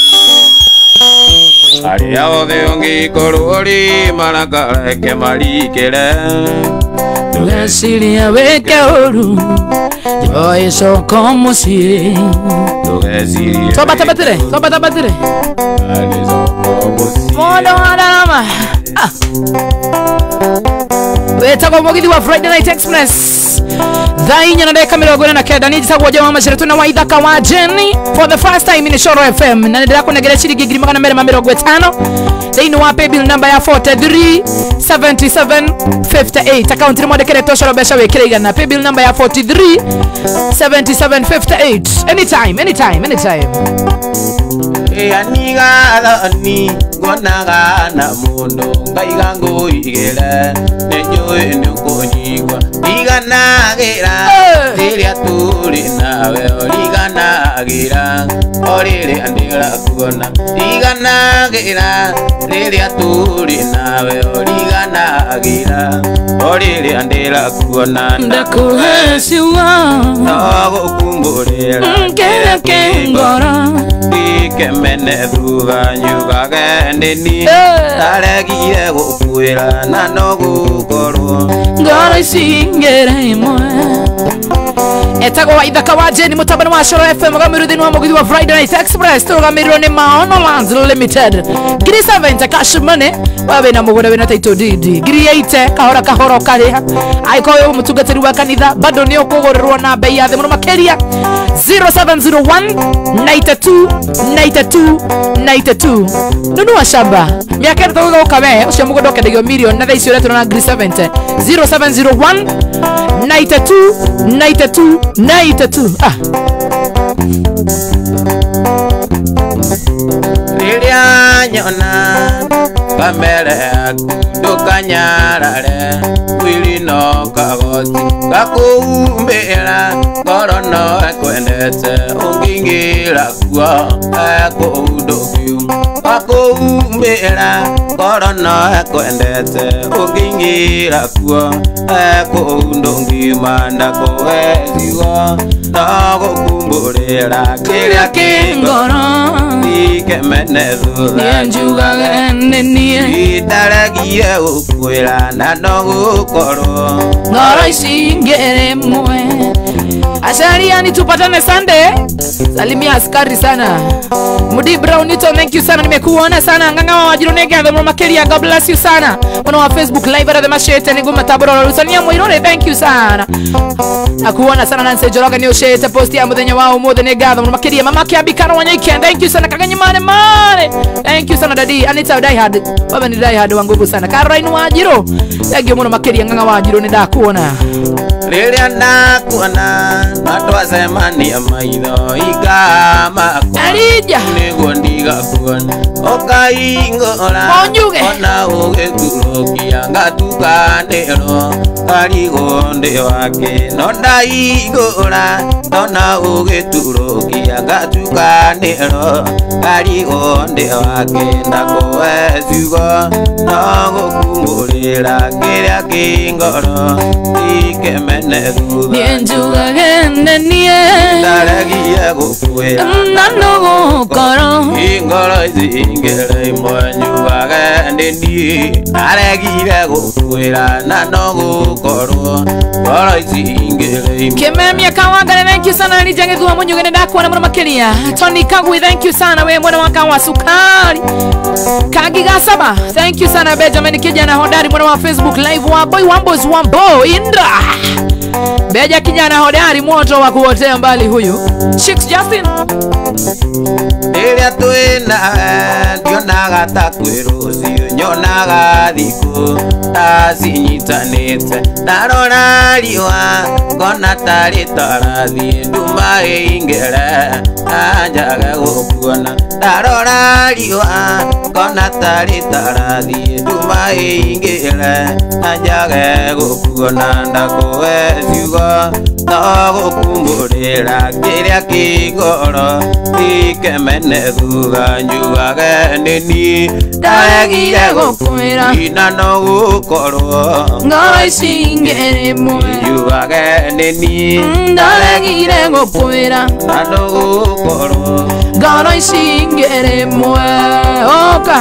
arĩa othe ũngĩkorwo rĩ marakareke marikĩre ndũgecirie wĩke ũru joy coko mũciĩ ndũgecirie twambatabatĩre twambatabatĩre arĩ coko mũci mũndũ wa ndarama wĩtagwo mũgithi wa Friday Night Express thaa inya na ndagĩka mĩrongo ĩna na kenda niĩ njĩtagwo Jema Maciritũ na Waithaka wa Jenny for the first time in Coro F M na nĩndĩrakũnengera ciringi ngiri magana merĩ ma mĩrongo ĩtano thĩinĩ wa paybill number ya forty-three seventy-seven fifty-eight akaunti nĩmwandĩkĩrĩtwo coro mbeca wĩkĩre igana paybill number ya forty-three seventy-seven fifty-eight anytime anytime anytime anigathani ngonaga na mũndũ ngaiga ngũigĩre nĩnjũĩ nĩũkũnyigua riganagĩra rĩrĩa tũrĩ nawe riganagĩra o rĩrĩa ndĩrakuona riganagĩra rĩrĩa tũrĩ nawe riganagĩra o rĩrĩa ndĩrakuona ndakũhe ciugo no gũkumbũrĩra kĩrĩa kĩ ngoro kemene thutha nyugage nĩni ndaregire gũkwĩra na no gũkorwo ngoro ici ngĩre imwe etagwo Waithaka wa Jenny mũtabani wa Coro F M mũgamĩrĩri thĩinĩ wa mũgithi wa Friday Night Express tũrũgamĩrĩirwo nĩ Maono Lands Limited ngiri seven cash money wa wĩna mũgũnda wĩna title deed ngiri eight kahora kahora ũkarĩha angĩkorwo wĩ mũtungatĩri wa kanitha bado nĩ ũkũgũrĩrwo na bei ya thĩ mũno makĩria zero seven zero one ninety-two ninety-two ninety-two nunua shamba miaka ĩtatũ thutha ũka we ũcio mũgũnda ũkendagio million na thaa ici ũretwo na ngiri seventy zero seven zero one ninety-two ninety-two ninety-two ah rĩrĩa nyona kamere yaku ndũkanyarare wili no kagoti gakuumbĩra ngoro no ekwendete ũngĩingĩra kuo ekũndũ kĩu gakuumbĩra ngoro no ekwendete ũngĩingĩra kuo ekũndũ ngima ndakũwecigo no gũkumbũrĩra kĩrĩa kĩ ngoro ikemene thutha njugaga nĩniĩ ndaragie gũkwĩra na no gũkorwo ngoro isingere mwe. Ashariani tupatane Sunday. Salimia askari sana. Mudi Brownito, thank you sana, nimekuona sana. Nganga wa Wajironega the Makelia, God bless you sana. Mwana wa Facebook live at the machete ni guma taboro rusania moirone, thank you sana. Akuona sana Nancy Joroga ni oshete posti ya mudenya wao Modenega the Makelia, mama kiabikana wanyike, thank you sana. Kaganye mane mane, thank you sana dadi. Anita die hard, baba ni die hard wangu sana. Caroline Wajiro, thank you mwana Makelia. Nganga wa Wajiro ni da kuona Lilia na kuona Matwa semani ya maidho Iga makwa Alija Nego ndiga kuona Oka ingora Monjuge Ona uge kurokia Ngatuka nero Karigo nde wake Nonda ingora Nona uge turokia Ngatuka nero Karigo nde wake Ndako ezugo Nogo kumurira Kiria kingoro Ikeme Nienjuga gende nie Ndaragia gukwira Nanogo koro Ingoro izingere Mwenjuga gende nie Ndaragia gukwira Nanogo koro Koro izingere Kememia kawagare, thank you sana. Nijenge guwa mwenjuga gende dakuwa na mwana Makelia. Tony Kagui, thank you sana. We mwana waka wa sukari Kagi Gasaba, thank you sana. Benjamin kijana hodari mwana wa Facebook live wa boy wambos wambo Indra Beja kijana hodari moto wa kuotea mbali huyu Chicks Justin Elia tuena Dionaga takwiruzio Nyonaga dhiko Tazi nyitanete Narona liwa Kona tari tarathi Nduma ingere Anjaga gukuona Narona liwa Kona tari tarathi Nduma ingere Anjaga gukuona Ndakoe ziugo Nogo kumurira Kiria kingoro Ikemene thuga Njuga gende ni Ndaregire gukwira Ina no gukorwo Ngoro isingere mwe Njuga gende ni Ndaregire gukwira Ina no gukorwo Ngoro isingere mwe Oka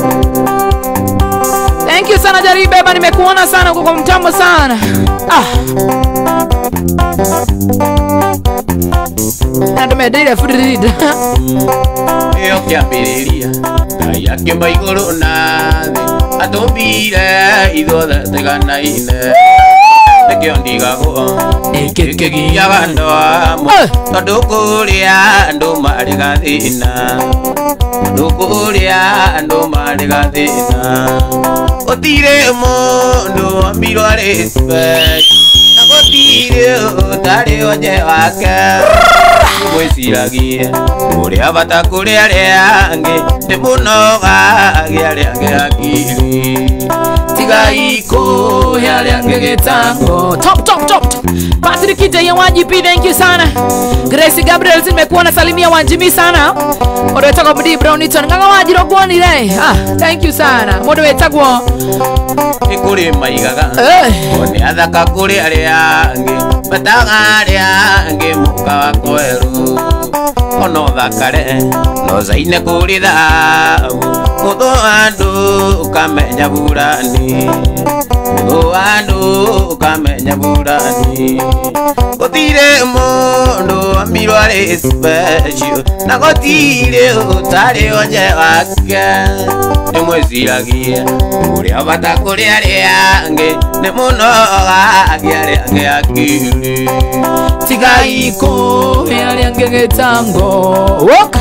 Thank you sana Jari Beba, nimekuona sana kwa mtambo sana. Ah. Nando medira furida. Yo kiambiriria. Kaya kimba iguru na atombire idhoda tegana ine. Tekyo ndigago. Ekeke yagando amo. Todukuria ndo mariga thina. Todukuria ndo mariga thina. Otire mondo amirware spek. Nagotire otare onye wake. Mwesiragie Uria bata kuria reange Nemunoga Giareange akiri Tiga iko Giareange getango Top top top Patrick Kite ya Wajipi, thank you sana. Grace Gabriel zimekuona, salimia Wanjimi sana. Modo wetagwa Mudi Brownito Nganga Wajiro gwoni re. Ah, thank you sana. Modo wetagwa Ikuri maigaga Oni athaka kuri areange Bataga areange Muka wakoeru Ono thakare No zaine kuri dhabu Mudo andu Kamenya burani Mudo andu Kamenya burani Kotire mondo Amirware special Nagotire utare onye wake Nemweziragia Uria bata kuri areange Nemunoga Giareange akiri Tiga iko Giareange getango Woka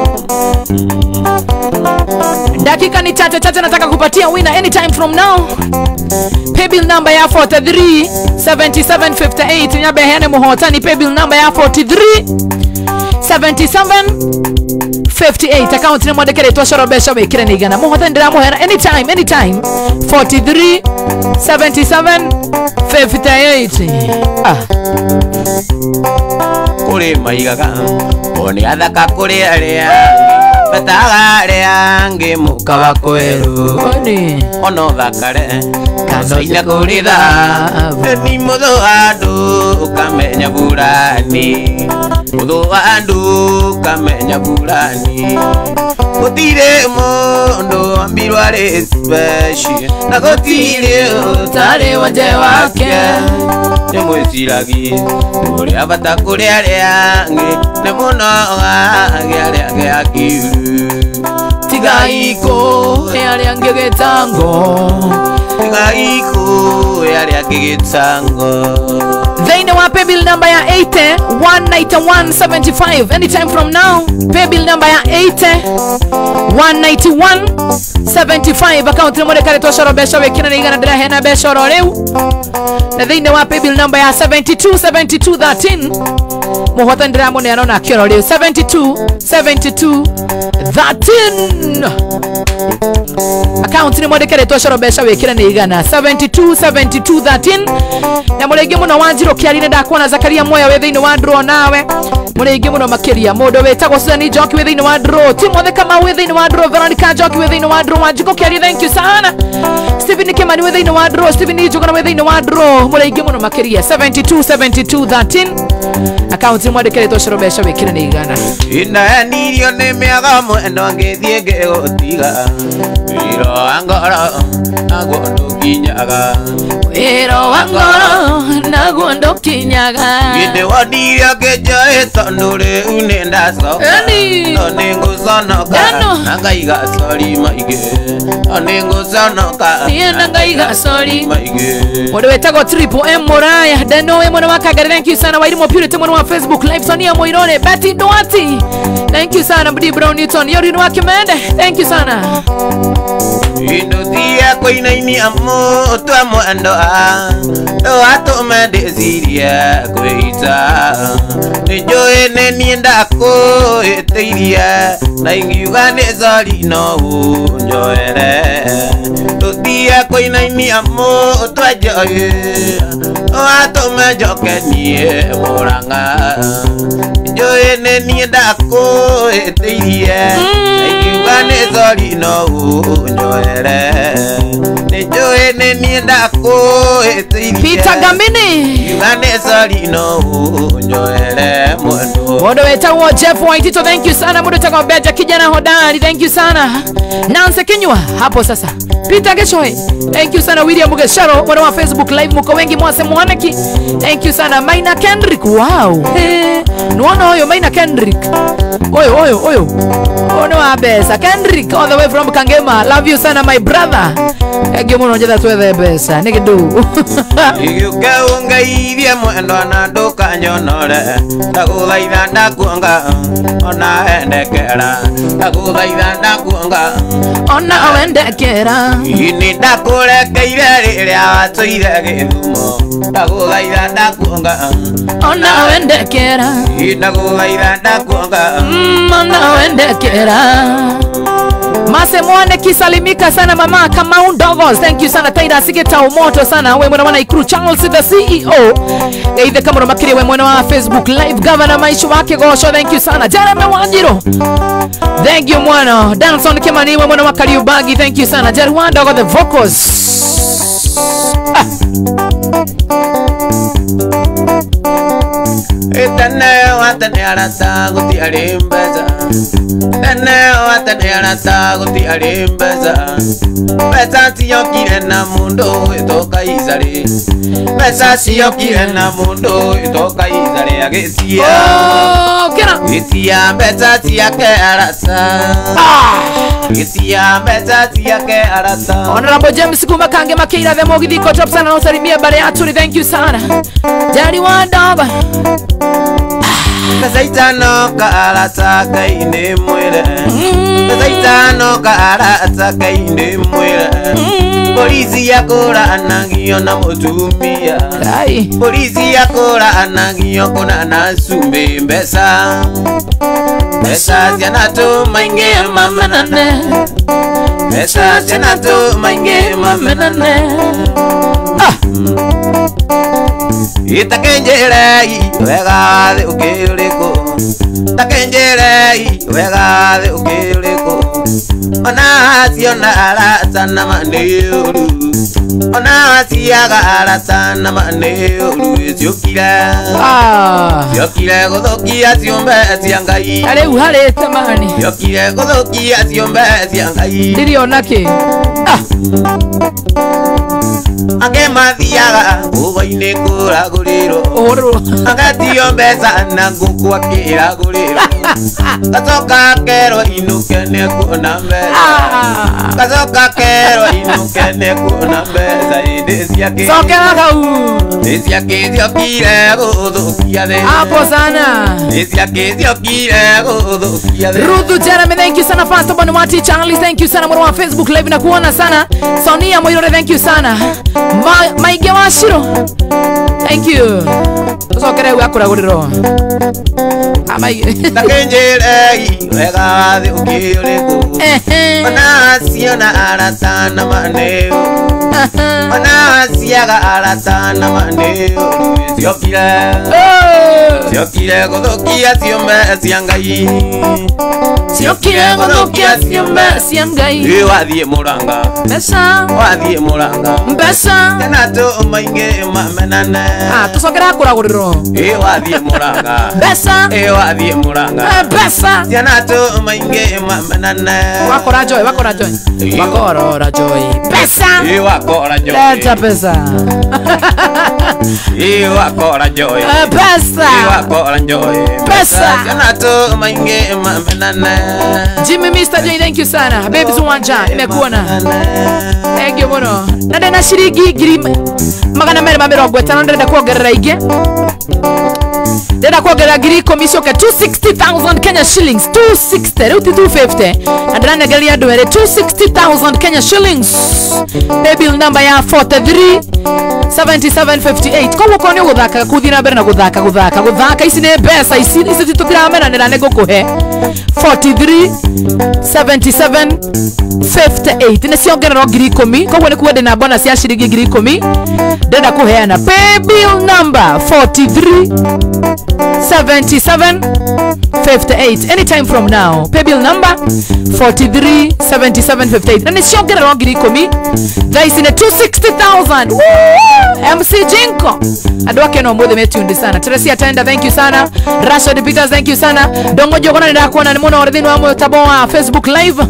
Dakika ni chache chache nataka kupatia winner anytime from now. Paybill number ya forty-three seventy-seven fifty-eight nyabe hene muhotani. Paybill number ya forty-three seventy-seven fifty-eight account ni mwandekere twashoro besha wekire nigana muhotani ndira muhera anytime anytime forty-three seventy-seven fifty-eight. Ah kuri maigaga oni athaka kuri aria Bataga reange muka wakoeru Oni Ono thakare Kazo ina kuri dhabu Ni mudo adu Kamenya kamenya burani Mudo andu kamenya burani Gotire mondo ambirwa respeshi Na gotire utare wanje wake Nemwesiragi Uri abata kuri areange Nemuno age areange akiru Tigaiko areange getango Tigaiko areange getango They know our pay bill number ya eighty one ninety-one seventy-five. Anytime from now, pay bill number ya eighty one ninety-one seventy-five. Account number kare toshoro besho wekina na igana dira hena besho roreu. Na they know our pay bill number ya seventy-two seventy-two thirteen. Mohota ndira mo ne na kiro roreu seventy-two seventy-two thirteen. Account number kare toshoro besho wekina na igana seventy-two seventy-two thirteen. Na mulege muno wanjiro kiarine ndakona Zakaria moya we thini wa draw nawe mulege muno makiria modo wetagwo Suzani Joki we thini wa draw Timothy kama we thini wa draw Veronica Joki we thini wa draw Wanjiko kiari thank you sana Stephen Kimani we thini wa draw Stephen Ijuga we thini wa draw mulege muno makiria seventy-two seventy-two thirteen account mwade kile toshoro besha wekire ni igana ina nirio ne meaga mwendo ngethie gegotiga wiro angora agondo kinyaga wiro angora nagondo kinyaga inde wadiria kejae tandure unenda so no ningo sonoka nangaiga sori maige ningo sonoka nangaiga sori maige mwade wetago triple M Moraya deno emwana wakagari thank you sana wairi mo purity mwana wa Facebook live Sonia Moirone Betty Duati thank you sana Budi Brown Newton yori no akimende thank you sana Indotia koina ini amo twa mwando a do ato medesiria koita nijoe ne nienda ko eteiria na ingiuga ne zali no njoere dotia koina ini amo twa joe do ato mejoke nie moranga nijoe ne nienda ko eteiria na ingiuga ne zali no njoere Nejoe ne nienda ko etiri Peter Gamini Yuganesa lino njoele mwendo Modo wetawo Jeff Waitito thank you sana Modo taka beja kijana hodari thank you sana Nanse Kinywa hapo sasa Peter Geshoe thank you sana William Mugesharo mwana wa Facebook live muko wengi mwase mwanaki thank you sana Maina Kendrick wow hey. Nuona oyo Maina Kendrick oyo oyo oyo ono abesa Kendrick all the way from Kangema love you sana my brother ege muno njeda twethe besa nigidu Iguke unga ivye mwendo na duka nyonore Ndaguthaitha ndakuonga ona endekera Ndaguthaitha ndakuonga ona wendekera Ini ndakurekeire riria watuire githumo Ndaguthaitha ndakuonga ona wendekera Ndaguthaitha ndakuonga ona wendekera Mase mwane kisalimika sana mama Kamau Ndogos thank you sana Taida Sigeta umoto sana we mwana wana ikuru Charles the C E O Geithe kamuro makiri we mwana wa Facebook live Governor Maishu wake gosho thank you sana Jeremy Wanjiro thank you mwana Danson Kimani we mwana wa Kariubagi thank you sana Jerry Wandogo the vocals ah. Etane watane arata guti alimbeza Etane watane arata guti alimbeza Pesa siyo kire na mundo itoka izare Pesa siyo kire na mundo itoka izare agesia Oh, kena Gesia pesa siya ke arata Gesia pesa siya ke arata Honorable James Kuma Kange Makeira the Mogidi Kochop sana na usalimia bare aturi thank you sana Jari Wandoba Pesa itano ka arata kaine mwere Pesa itano ka arata kaine mwere Polisi ya kora anagio na mutumia Ai Polisi ya kora anagio kuna nasumbe mbesa Mbesa siana tu mainge mamenane Mbesa siana tu mainge mamenane Ah Itakenjerei wega the ukiriko Takenjerei wega the ukiriko Ona siona arata na mandiuru ona ciaga arata na mane uru ciokira Ah. ciokire guthukia ciumbe cia Ngai Areu harete mani. ciokire guthukia ciumbe cia Ngai Ndiriona ki. Ah. Ange mathiaga ugo-inĩ kũragũrĩrwo Oro. agatio mbeca na ngũkũ akĩragũrĩrwo gacoka kerwo inũke nĩ kuona mbeca Ah. gacoka kerwo inũke nĩ kuona mbeca hĩndĩ ciake Sokera kau. hĩndĩ ciake ciokire gũthũkia thĩ Hapo sana. hĩndĩ ciake ciokire gũthũkia thĩ Ruthu Jeremy, thank you sana. Pastor Bonwati Charlie, thank you sana. Mwana wa Facebook live na kuona sana. Sonia Moirore, thank you sana. Ma Maige wa Shiro, thank you. Sokera we akuraguriro. Amaige. takenjerei wega thĩ ũkĩũrĩkũ Eh. ona ciona arata na maneo ona ciaga arata na maneo ciokire ciokire gũthũkia ciumbe cia Ngai Ciokire gũthũkia ciumbe cia Ngai. ĩ wathiĩ Mũrang'a Mbeca. wathiĩ Mũrang'a Mbeca. tena tũmaingĩ mamenane Ah, tusokera kuraguriro. ĩ wathiĩ Mũrang'a Mbeca. ĩ wathiĩ Mũrang'a Mbeca. tena tũmaingĩ mamenane Wakora joy, wakora joy. Wakora joy. Pesa. ĩ wakora joy Leta pesa. ĩ wakora joy Eh, Pesa. ĩ wakora joy Pesa. tena tũmaingĩ mamenane Jimmy mister J, thank you sana. Babes Wanja, nimekuona. Thank you muno. Na ndena shiringi ngiri magana meri ma mirongo itano ndenda kuongerera ingi. Ndenda kuongerera ngiri ikumi icoke two hundred sixty thousand Kenya shillings. two hundred sixty, riu ti two hundred fifty. Na ndiranengeria andu eri two hundred sixty thousand Kenya shillings. Paybill number ya forty-three seventy-seven fifty-eight. Koguo ko ni guthaka kuthi na mbere na guthaka guthaka guthaka ici ni mbeca ici ici tutiramena ni ngukuhe forty-three seventy-seven fifty-eight ni ciongererwo ngiri ikumi. Koguo ni kuga ndina bonus ya ciringi ngiri ikumi ndenda kuheana. Paybill number forty-three seventy-seven fifty-eight. Anytime from now. Paybill number forty-three seventy-seven fifty-eight. Na ni ciongererwo ngiri ikumi. Thaici ni two hundred sixty thousand. Woo! M C Jinko. Andu ake no muthe metundi sana. Teresia Tenda, thank you sana. Rashid Peters, thank you sana. Dongo Jogona ndakuona ni muno orithini wa mutabo wa Facebook live.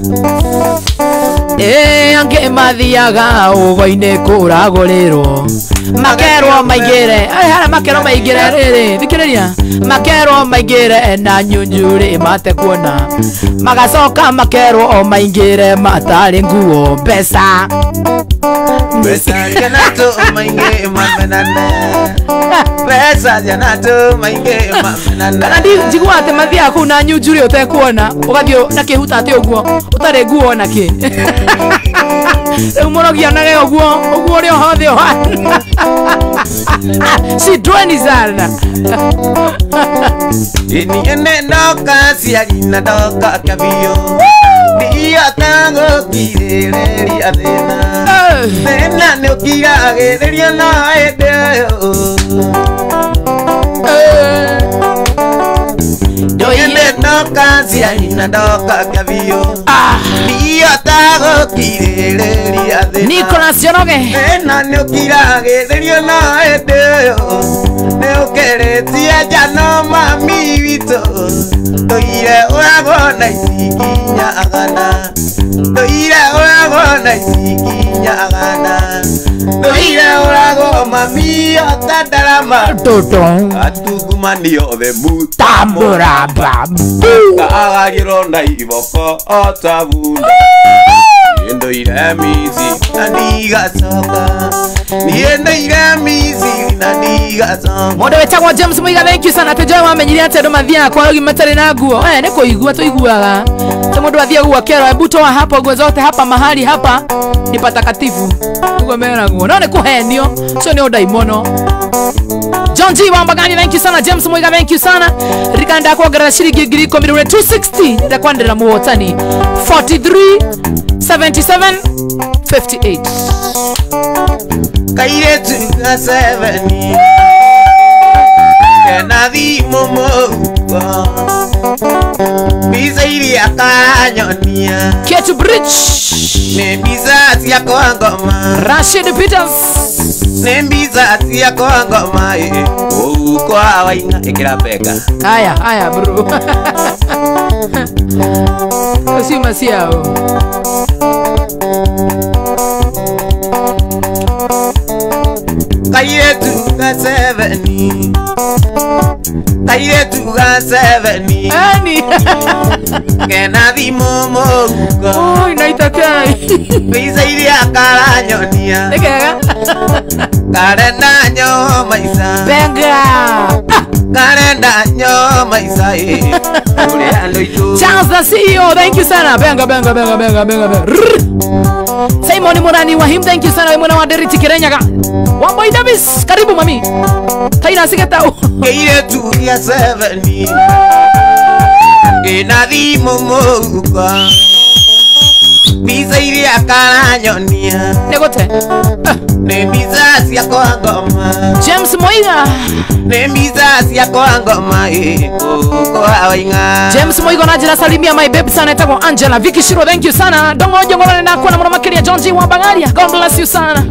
Eh, ange mathiaga ugo-ini kuragũrĩrwo makerwo maigĩre ai hara makerwo maigĩre rĩrĩ thikĩrĩria makerwo maigĩre na nyunjurĩ mate kuona magacoka makerwo o maigĩre matarĩ nguo mbeca Pesa jana tũmaingĩ mamenane pesa jana tũmaingĩ mamenane kana ndi njigua atĩ mathiaga kũu na nyunjurĩ ũtekuona ũgathiĩ na kĩhuta atĩ ũguo ũtarĩ nguo ona kĩ rĩu mũrogianage ũguo ũguo ũrĩ ohothe ohana cindweni sana niĩ nĩ ndoka ciari na ndoka kabio ndiota gũkirĩrĩria thĩna thĩna nĩ ũkiragĩrĩria na hĩndĩ ĩyo niĩ nĩ ndoka ciari na ndoka kabio ndiota gũkirĩrĩria thĩna Nicholas Joroge thĩna nĩ ũkiragĩrĩria na hĩndĩ ĩyo nĩ ũkĩrĩtie njano mami witũ tũire ũragwo na icinginya agana tũire ũragwo na icinginya agana tũire ũragwo mami otandarama Toto atungumanio othe Tambura babu agagĩrwo na iboko otabunda ndũire mici na ndigacoka niĩ ndũire mici na ndigacoka Mũndũ wĩtagwo James Muiga, thank you sana. Atĩ Joy wamenyire atĩ andũ mathiaga kwa rogi matarĩ na nguo. Eh, nĩ kũigua tũiguaga. Ta mũndũ athiaga guo kero, hebu toa hapa nguo zote hapa mahali hapa ni patakatifu. Nguo mena nguo. No nĩ kũhenio. Ũcio nĩ ũndaimono. John G Wambagani, thank you sana. James Muiga, thank you sana. Rikanda kuongerera ciringi ngiri ikũmi rĩu two sixty ndakwandĩra mũhotani forty-three seventy-seven fifty-eight. kairĩtu ga seven kena thimũ mũhuko mbica iria Wĩciria akanyonia Kate Bridge nĩ mbica ciakwa ngoma Rashid Peters nĩ mbica ciakwa ngoma ũu kwa Waing'a ĩkĩra benga haya haya bro si masiao Kairetu ga seveni Kairetu ga seveni ani Kena thimo mũhuko oi naitakai Wĩciria akaranyonia Nekega Karenda nyo maica Benga Karenda nyo maica Ule ando itu Charles the C E O, thank you sana. Benga benga benga benga benga benga. Simon Murani Wahim, thank you sana. Mwana wa Deriti Kirenyaga. Wamboy Davis, karibu mami. Taina sikata. Kairetu ya seveni Kena thimo mũhuko Wĩciria akaranyonia Negote. Nĩ mbica ciakwa ngoma James Moiga. Nĩ mbica ciakwa ngoma ũu kwa Waing'a James Moiga na jina salimia my babe sana etagwo Angela. Vicky Shiro, thank you sana. Dongo jongora na kuona mwana makiria John G wa Bagaria. God bless you sana.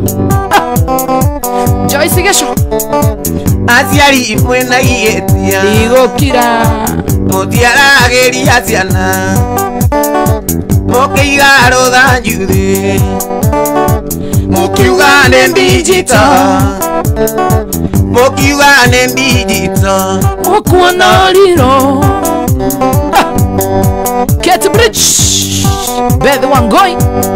Joyce Gesho. Aciari mwena gĩetia Igokira. Mũtiaragĩria ciana Mũkĩiga rũthanju thĩ Mũkiuga nĩ digital Mũkiuga nĩ digital Mukuona liro. Kate Bridge. Beth Wangoi.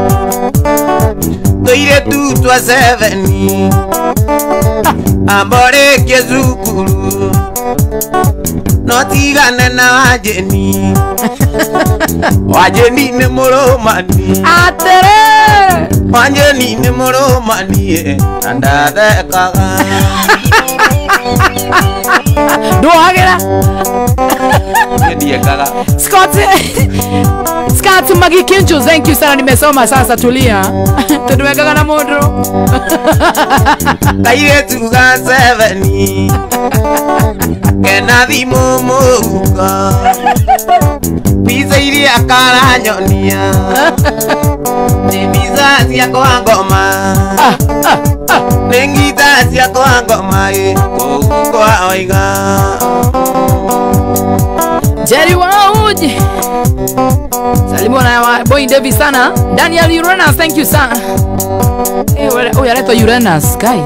Tũiretu twa seveni Amborĩkie cukuru No tigane na Wanjeni Wanjeni nĩ mũrũmani Atere. Wanjeni nĩ mũrũmani na ndathekaga Nduagera. ndiekaga Scott. Scott Magi Kinju, thank you sana, nimesoma sasa, tulia. Tuduwekaga na mundu. Kairetu ga seveni Kena thimo mũhuko Wĩciria akaranyonia Nĩ mbica ciakwa ngoma Nĩ ngita ciakwa ngoma ũu kwa Waing'a Jerry Wauji. Salimu na Boy Davis sana. Daniel Uranus, thank you sana. Eh, oh, yaleto Uranus, kai.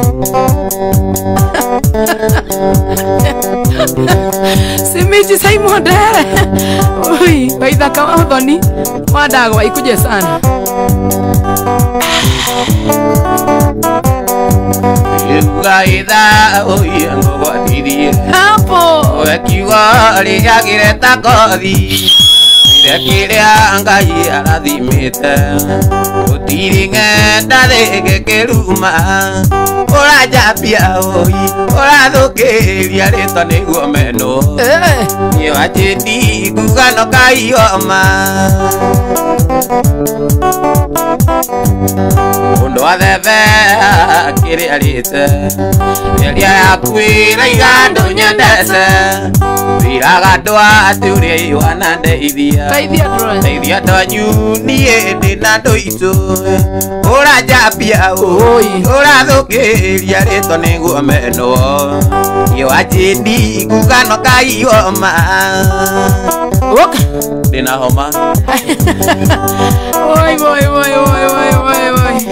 Simichi Simon Dere. Oi, waitha kama udhoni. Wadagwa ikuje sana. Yuga itha oye ngogwatirie Hapo. Wekiuga rĩagĩre ta kothi Ire kĩrĩa Ngai arathimĩte Gũtirĩ ng'enda rĩngĩkĩruma Ũranjambia ũi Ũrathũkĩria rĩtwa nĩguo menwo Eh. Niĩ Wanjeni nguga no kaioma Mũndũ wa thebe kĩrĩa rĩte Mĩaria yaku ĩraiga ndũnyendete Wĩraga ndwa atĩ ũrĩa wanandeithia Taithia drone. Ndeithia twanyu niĩ ndĩna andũ aitũ Ũranjambia ũi Ũrathũkĩria rĩtwa nĩguo menwo Niĩ Wanjeni nguga no kaioma Woka. Ndĩna homa Oi, oi, oi, oi, oi, oi, oi.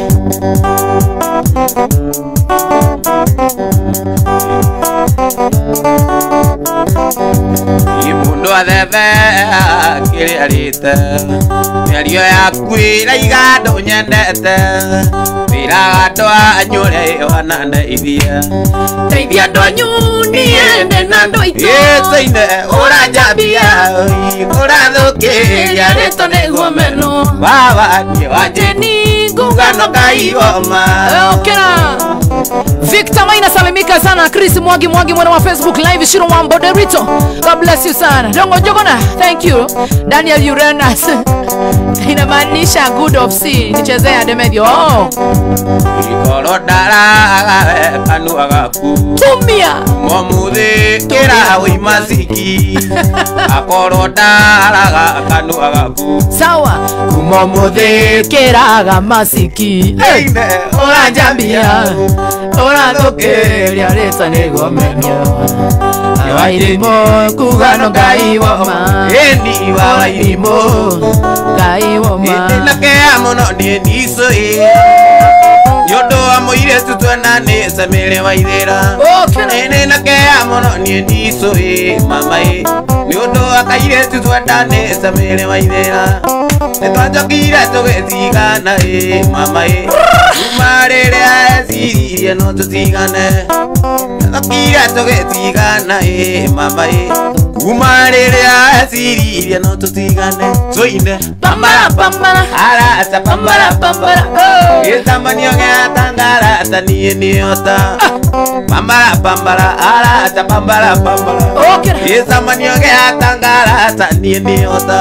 Mũndũ wa thebe kĩrĩa rĩte Mĩario yaku ĩraiga ndũnyendete Wĩraga ndwanyu ũrĩa wanandeithia Teithia andũ anyu niĩ ndĩ na andũ aitũ. Ĩteine ũranjambia ũrathũkĩria Rĩtwa nĩguo menwo. Baba niĩ Wanjeni Wanjeni Kugano kaiwoma. Okera. Victor Maina salimika sana. Chris Mwagi Mwagi mwana wa Facebook live. Shiro Wambo Derito. God bless you sana. Dongo Jogona. Thank you. Daniel Uranus. Inamaanisha good of sea. Nichezea demedio. Oh. Ikoro dara kanu agaku. Tumia. Momude kera uimasiki. Akoro dara kanu agaku. Sawa. Kumomude kera masiki. Hey. Ora jambia. Ora dokeria leta negomenya. Wairimo kugano kaiwoma. Eni wa wairimo kaiwoma. Eni nakea mono ni niso e. Yodo amoire tutwana ne samele wairera. Eni nakea mono ni niso e mama e. Yodo akaire tutwana ne samele wairera. Netwajokira togetigana e mama e. Umarere asiri no tutigane. Netwajokira togetigana e mama e. Umarere asiri no tutigane. Soine Pambara pambara ara asa pambara pambara. Yesamanyo ngatangara tani niota. Pambara pambara ara asa pambara pambara. Okay. Yesamanyo ngatangara tani niota.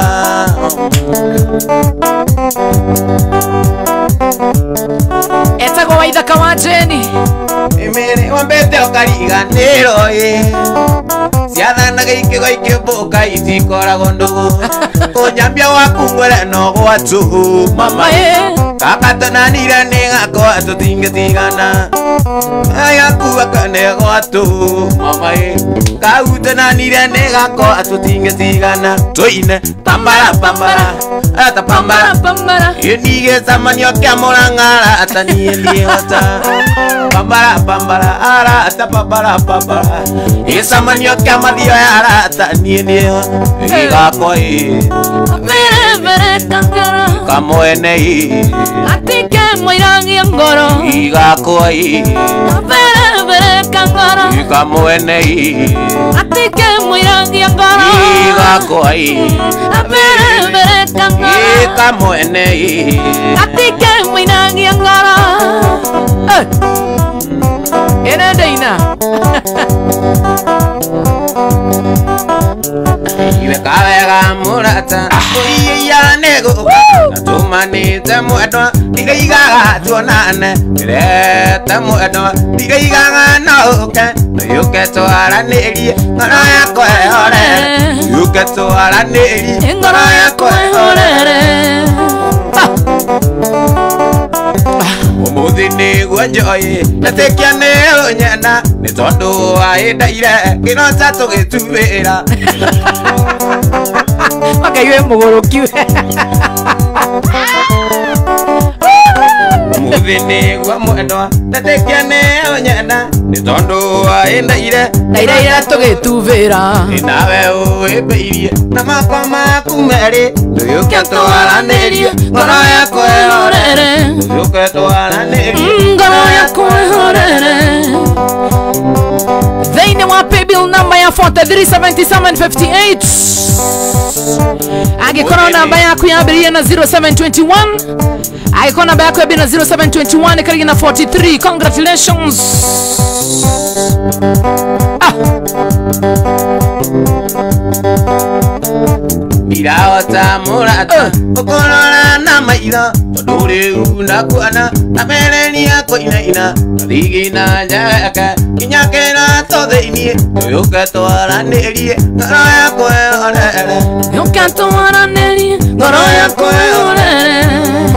Etago waitha kawajeni. Emere wambete okariga nero ye. Siadana gaike gaike boka itikora gondogo. Onyambia wakungwele no gwatu mama ye. Kakatana nira nenga kwa tutinge tigana. Aya kuwa kane gwatu mama ye. Kautana nira nenga kwa tutinge tigana. Toine pambara pambara. Ata pambara pambara. Yenige samanyo kya morangara atani eliota. Pambara pambara ara ata pambara pambara. Yesamanyo kya madio ara atani eliota. Iga koi. Vere vere kangara. Kamoene i. Atike moirangi ngoro. Iga koi. Vere vere kangara. Kamoene i. Atike moirangi ngoro. Iga koi. Vere vere kangara. Kamoene i. Atike moirangi ngoro. Eh. Ena deina. Iwe kawega murata Oiye ya nego Natumani te muedwa Diga igaga tuonane Dire te muedwa Diga igaga nauke No yuke tuara neri Ngoro yako ehorere Yuke tuara neri Ngoro yako ehorere Umuthi niguo njoye Natekia neo nyena Ni tondu wa indaire Kinota tugitubira Waka yue mugorokiwe. Umuthi niguo mwendwa Natekia neo nyena Ni tondu wa indaire Ndaira ira tugitubira. Nawe uimbeirie Na makwa maku meri Nduyuke twaranĩrie Ngoro yakwa ĩhorere Nduyuke twaranĩrie Ngoro yakwa ĩhorere. Thĩinĩ wa paybill number ya forty-three seventy-seven fifty-eight. Angĩkorwo namba yaku yambĩrĩrie na zero seven two one. Angĩkorwo namba yaku yambĩrĩrie na zero seven two one ĩkarĩkia na forty-three. Congratulations. Ah. Mirahota murata Ukorora na maitho Tondu riu nakuona Na merenia koinaina Nathigina njagaka Kinyakĩra to thĩinĩ Ndũyũke twaranĩrie Ngoro yakwa ĩhorere Ndũyũke twaranĩrie Ngoro yakwa ĩhorere.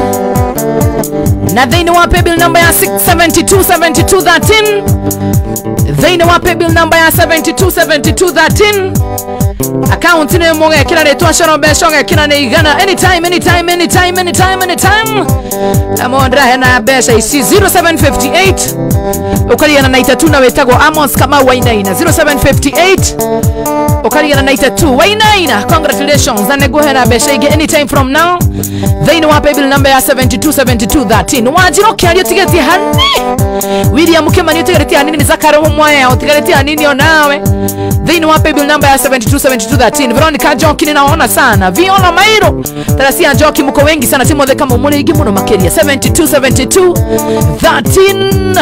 Na thĩinĩ wa paybill number ya six seven two seven two one three. Thĩinĩ wa paybill number ya seven two seven two one three. Account ni moge kila leto shoro besho kila ni igana anytime anytime anytime anytime anytime. Amondra hena besha isi zero seven five eight. Ukaliana na itatu na wetago Amos kama wainaina zero seven five eight. Ukaliana na itatu wainaina. Congratulations. And go ahead and besha ige anytime from now. They know our paybill number ya seven two seven two one three. Wajiro kialio tigeti hani. William Kema ni tigeti hani ni zakaro mwa ya tigeti hani ni onawe. They know our paybill number ya seven two seven two thirteen. Veronica Joki ninaona sana. Viola Mairo. Tarasia Joki mko wengi sana. Timothy kama umone igi muno makeria. seventy-two seventy-two thirteen.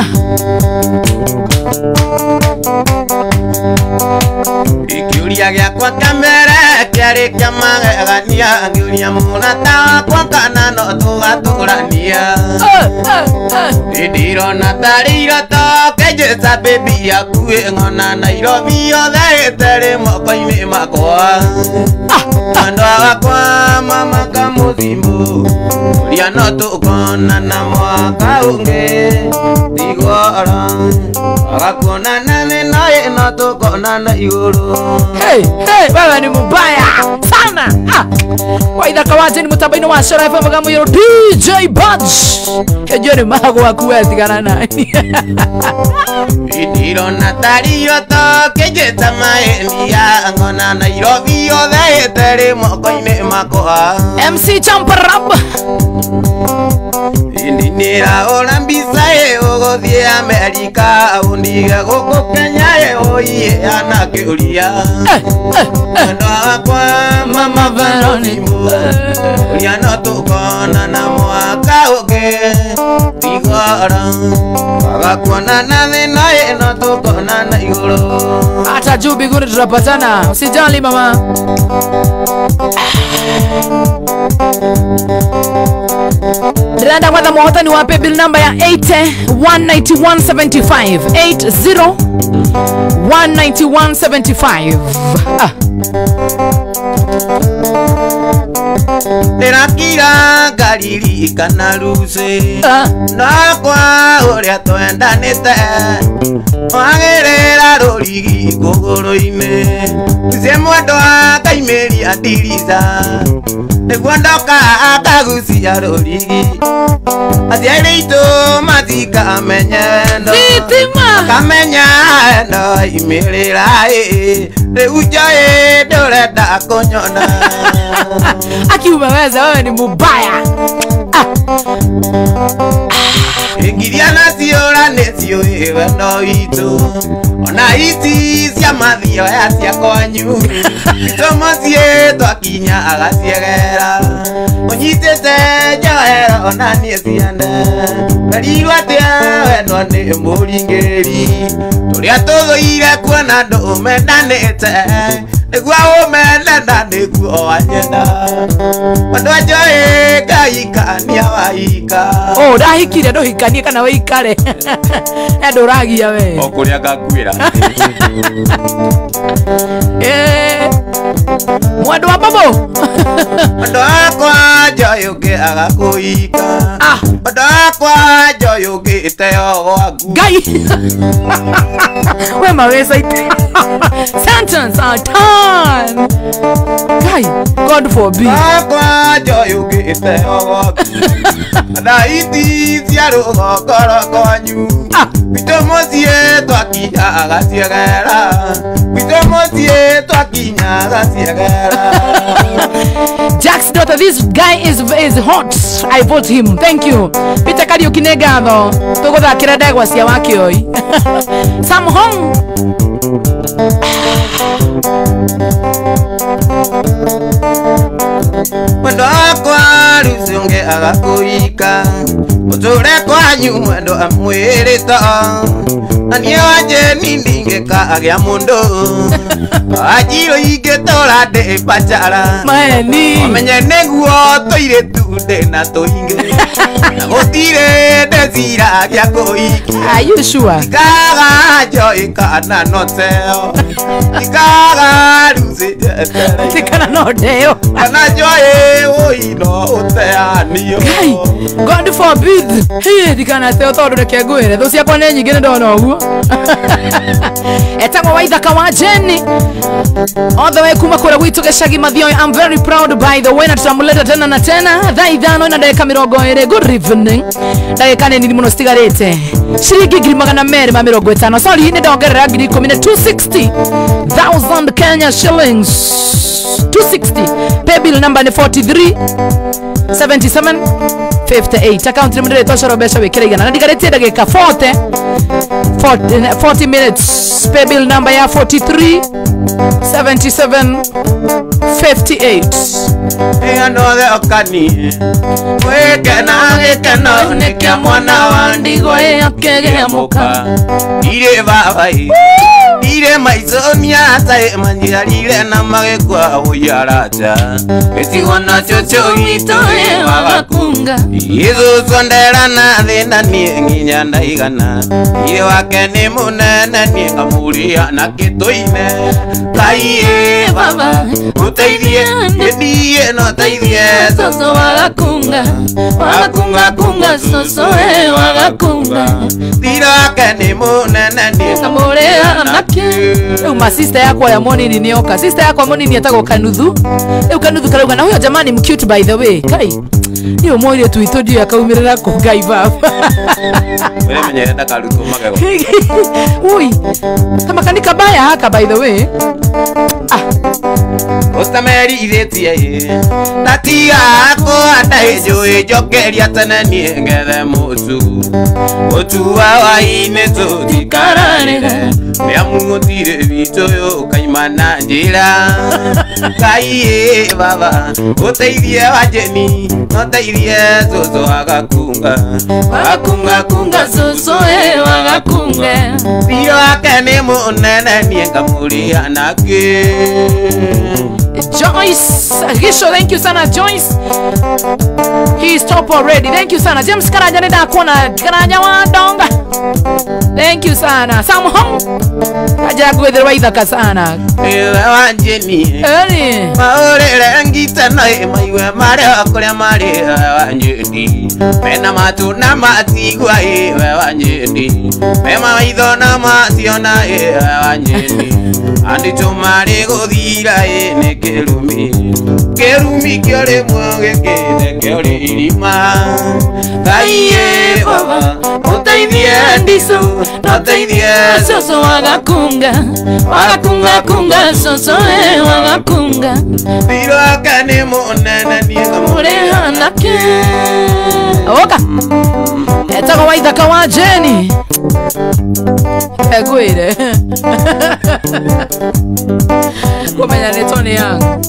Ikiulia gya kwa kamera kiari kya magania ngiulia munata kwa kana no tugaturania Idiro na tarira to kejesa baby yaku ngona Nairobi othe tere moko-ini makwa ando akwa mama kamuthimbu uria no tukona na mwaka unge igora agakuona na nae no tukona na iguru. Hey, hey, wewe ni mbaya sana. Ah. Waidha kawaje ni mutabaini wa Shara F M kama yoro D J Budge. Kejoni mago wa kuwetigana na. Idiro na tariyo to kejeta maeni ya ngona Nairobi othe tere moko-ini makwa. M C Champarab. Indinira olambisa e ogothie Amerika undiga guku Kenya e oie anake uria ndo akwa mama Veronica uria no tukona na mwaka uge igora agakuona na thina e no tukona na iguru hata juu biguni tutapatana usijali mama. Ndirenda kwanza mwotani wape bill number ya eighty one ninety-one seventy-five eighty one ninety-one seventy-five. Ah. Nirakira gariri kana ruse Ah. nakwa uria twendanite wagerera rurigi kuguru-ini cie mwendo akaimiri andiriza niguo ndoka akagucia rurigi aciari itu matikamenye ndo kamenya ndo imirira ĩ riu njoĩ ndurenda kunyona Aki umeweza wewe ni mubaya. Ah. Ingiria nacio nacio wendo itu ona iti cia mathio ya cia kwanyu itomocie twakinya agaciegera unyitete njohera ona nie ciande merirwo atia wendo ni muringiri turia tuthuire kuona andu mendanite niguo umendenda niguo anyenda wendo njoĩ ngaikania waika. Oh, ndahikire nduhikanie kana weikare. Endo ragia we. Okuria ngakwira. Eh. Mwendo wa babo. Mwendo wakwa njoyuke agakuika. Ah. Mwendo wakwa njoyuke teo gwaku. Gai. We maweza ite. Sentence are time. Gai, God forbid. Wakwa njoyuke teo gwaku. Na iti cia rugokoro kwanyu. Ah. Bitomocie twakinya agaciegera. Bitomocie twakinya agaciegera. Jack's daughter, this guy is is hot. I vote him. Thank you. Peter Kariuki negatho. Tuguthakira ndegwa cia wakioi. Sam Hong. Mwendo wakwa rusunge agakuika uture kwanyu mwendo amwirita anie wanje nindingika agia mundu ajiro ingitora ndi pachara Maeni. amenye niguo tuiritu ndi na tuinge na gutire ndecira gia kuiki. Are you sure? Ikaga njoi kana noteo ikaga rusi Tikana no deo. kana njoi uino uteanio. Gai, God forbid. Hey, dikana teo todo reke gwere. Those yakwa ne nyingi ndona uguo. Etangwa waithaka wa Jenny. All the way kuma kura witu geshagi mathio. I'm very proud by the way na tutamuleta tena na tena. Tha ithano na dakika mirongo ĩrĩ. Good evening. Dakika nini muno stigarete. Shiringi ngiri magana merĩ ma mĩrongo ĩtano. Sorry, ni ndongerera ngiri ikũmi na two hundred sixty thousand Kenya shillings. two hundred sixty. Pay bill number ni forty-three seventy-seven fifty-eight. Account number tire toshoro besha wekere igana na ndigarete dagika forty forty minutes. Pay bill number ya forty-three seventy-seven fifty-eight. Eno de okani wekena gekena nekia mwana wandigo yakege muka ire babai ire maizonia sai manjira ire na magekwa uyarata etigona chocho itoe wakunga yezo sondera na thina ni nginya ndaigana ire wake ni munene ni ngamuria na kitoine kaiye baba utaithie ndie no taithie soso wagakunga wagakunga kunga soso e wagakunga ire wake ni munene ni ngamuria na uma sister yako ya Monini ni oka sister yako Monini atako kanuthu eu kanuthu karauga na huyo jamani mcute by the way kai niyo moire tu itodio akaumirira ko gai baba wewe mwenyeenda karuto magego ui kama kanika baya haka by the way ah ostameri iretie tatia ko ataijo ejokeria tena ni ngere mutu otu wa ine to dikarare ya mungotire bitoyo kaimana njira kaiye baba oteithie wajeni oteithie zozo agakunga agakunga kunga soso e wagakunga bio akene munene ni ngamuria nake Joyce Gisho, thank you sana Joyce. He's top already. Thank you sana James Karanja nenda kuona Karanja wadonga. Thank you sana Sam Hong. Aja gwethe waithaka sana. Ewe wanjeni Eni maorere ngita na maiwe mare akoria mare wanjeni mena matu na matigwa ewe wanjeni mema maitho na mationa ewe wanjeni andi tumare guthira ene kerumi kerumi kiore mwage kete kiore irima kaiye baba utaithie ndiso utaithie soso wagakunga wagakunga kunga soso e wagakunga biro akane monana ni mure hanake oka etako waithaka wa Jenny egwire kumenya ni Tony yangu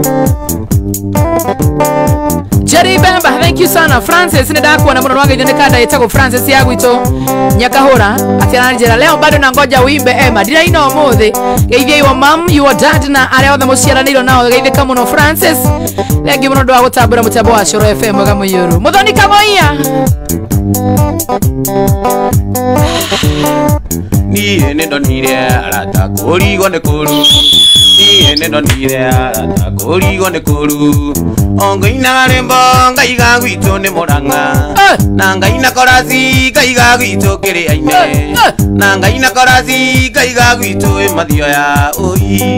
Jerry Bemba, thank you sana. Francis nidakwa na mwana wangu yone kada yetako Francis yagu ito nyakahora atiananjera leo bado nangoja uimbe Emma dira ino mothe geithie your mom your dad na are othe muciaraniro nao geithie kama no Francis lengi muno ndo agutabura mutabo wa Shoro F M gamuyuru muthoni kamoia niye nendo nire arata korigo ne koru niye nendo nire arata korigo ne koru ongo ina rembo ngaiga gwito ne moranga na ngaina korasi ngaiga gwito kire aine na ngaina korasi ngaiga gwito e mathio ya oi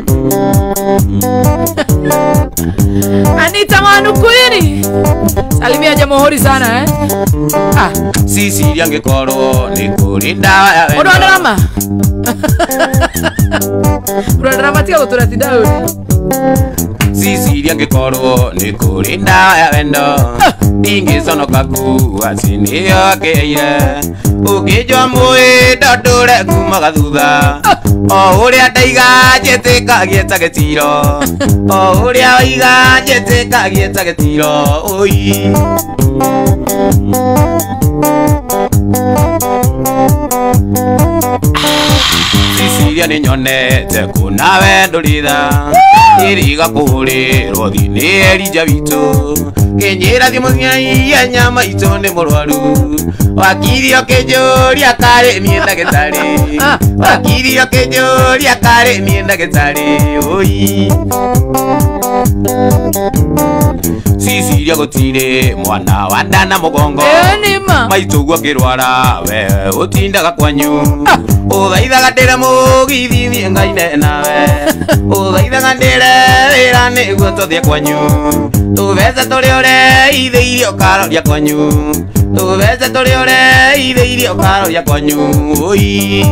Anita manu kwini salimia jamuhuri sana eh ah sisi yange koro ni kuri dawa ya Odo drama Odo drama tia kutura tidauri sisi yange koro ni kuri dawa ya wendo ingi sono kaku asini yokeire ukijwa mwe dodore kumagathutha o uria ndaiga njiteka gieta gitiro o uria waiga njiteka gieta gitiro oi sisiria ni nyonete kuna wendo ritha iriga kuhurirwo thini erija bitu kinyira thimu ngai nyama itu ni murwaru wakirio kijuria kare ni ndagitari wakirio kijuria kare ni ndagitari oi sisiria gutire mwana wa ndana mugongo enima maitugwa kirwara we utindaga kwanyu uthaithaga ndire mugithi thie ngaine nawe uthaithaga ndire wira niguo tuthie kwanyu tuvece turi ureithĩirie ũkaroria kwanyu tuvece turi ureithĩirie ũkaroria kwanyu oi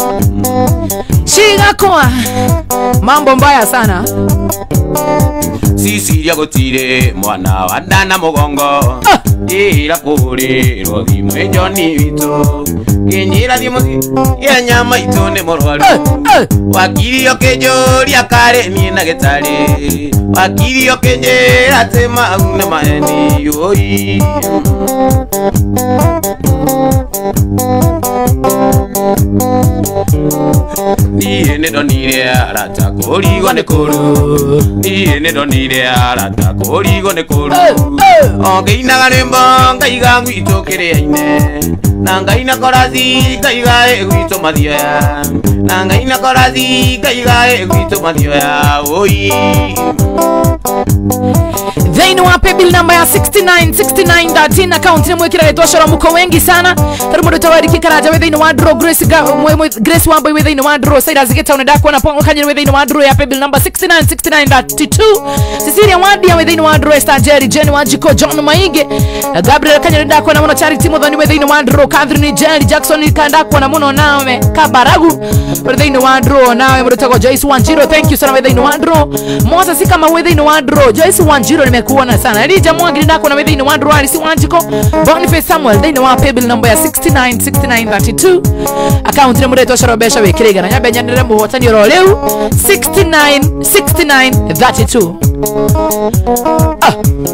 Chiga kwa mambo mbaya sana sisiria gutire mwana wa ndana mugongo ira kuri rothimwe Joni witu kinyira thimu ya nyama itone morwaru wakirio kejoria kare ni na getari wakirio kenjera tema une maeni oi Niye ne donire arata korigo ne koru Niye ne donire arata korigo ne koru Ongeina ganembo ngaiga ngwito kereine Nangaina korazi ngaiga egwito madioya Nangaina korazi ngaiga egwito madioya oi Zainu wape bill number ya sixty-nine sixty-nine thirteen account ni mwekira letu ashara muko wengi sana Tarumu tawari kikaraja wetha inu wadro Grace Grace wambo wetha inu wadro Saida zigeta unedako na pongo kanyeri wetha inu wadro ya bill number sixty-nine sixty-nine thirty-two Cecilia Wadia wetha inu wadro Esther Jerry Jenny Wajiko John Maige Gabriel kanyeri dako na mono Charity Mudhani wetha inu wadro Catherine Jerry Jackson kandako na mono nawe Kabaragu wetha inu wadro nawe mrutako Joyce Wanjiro thank you sana wetha inu wadro Mosa si kama wetha inu wadro Joyce Wanjiro nimekuona sana Rija Mwagiri dako na wetha inu wadro Alisi Wanjiko Boniface Samuel Dino wa paybill number ya sixty-nine sixty-nine thirty-two account ni mreto sharobesha wekirega na nyabe nyandere mu watani roleu sixty-nine sixty-nine thirty-two ah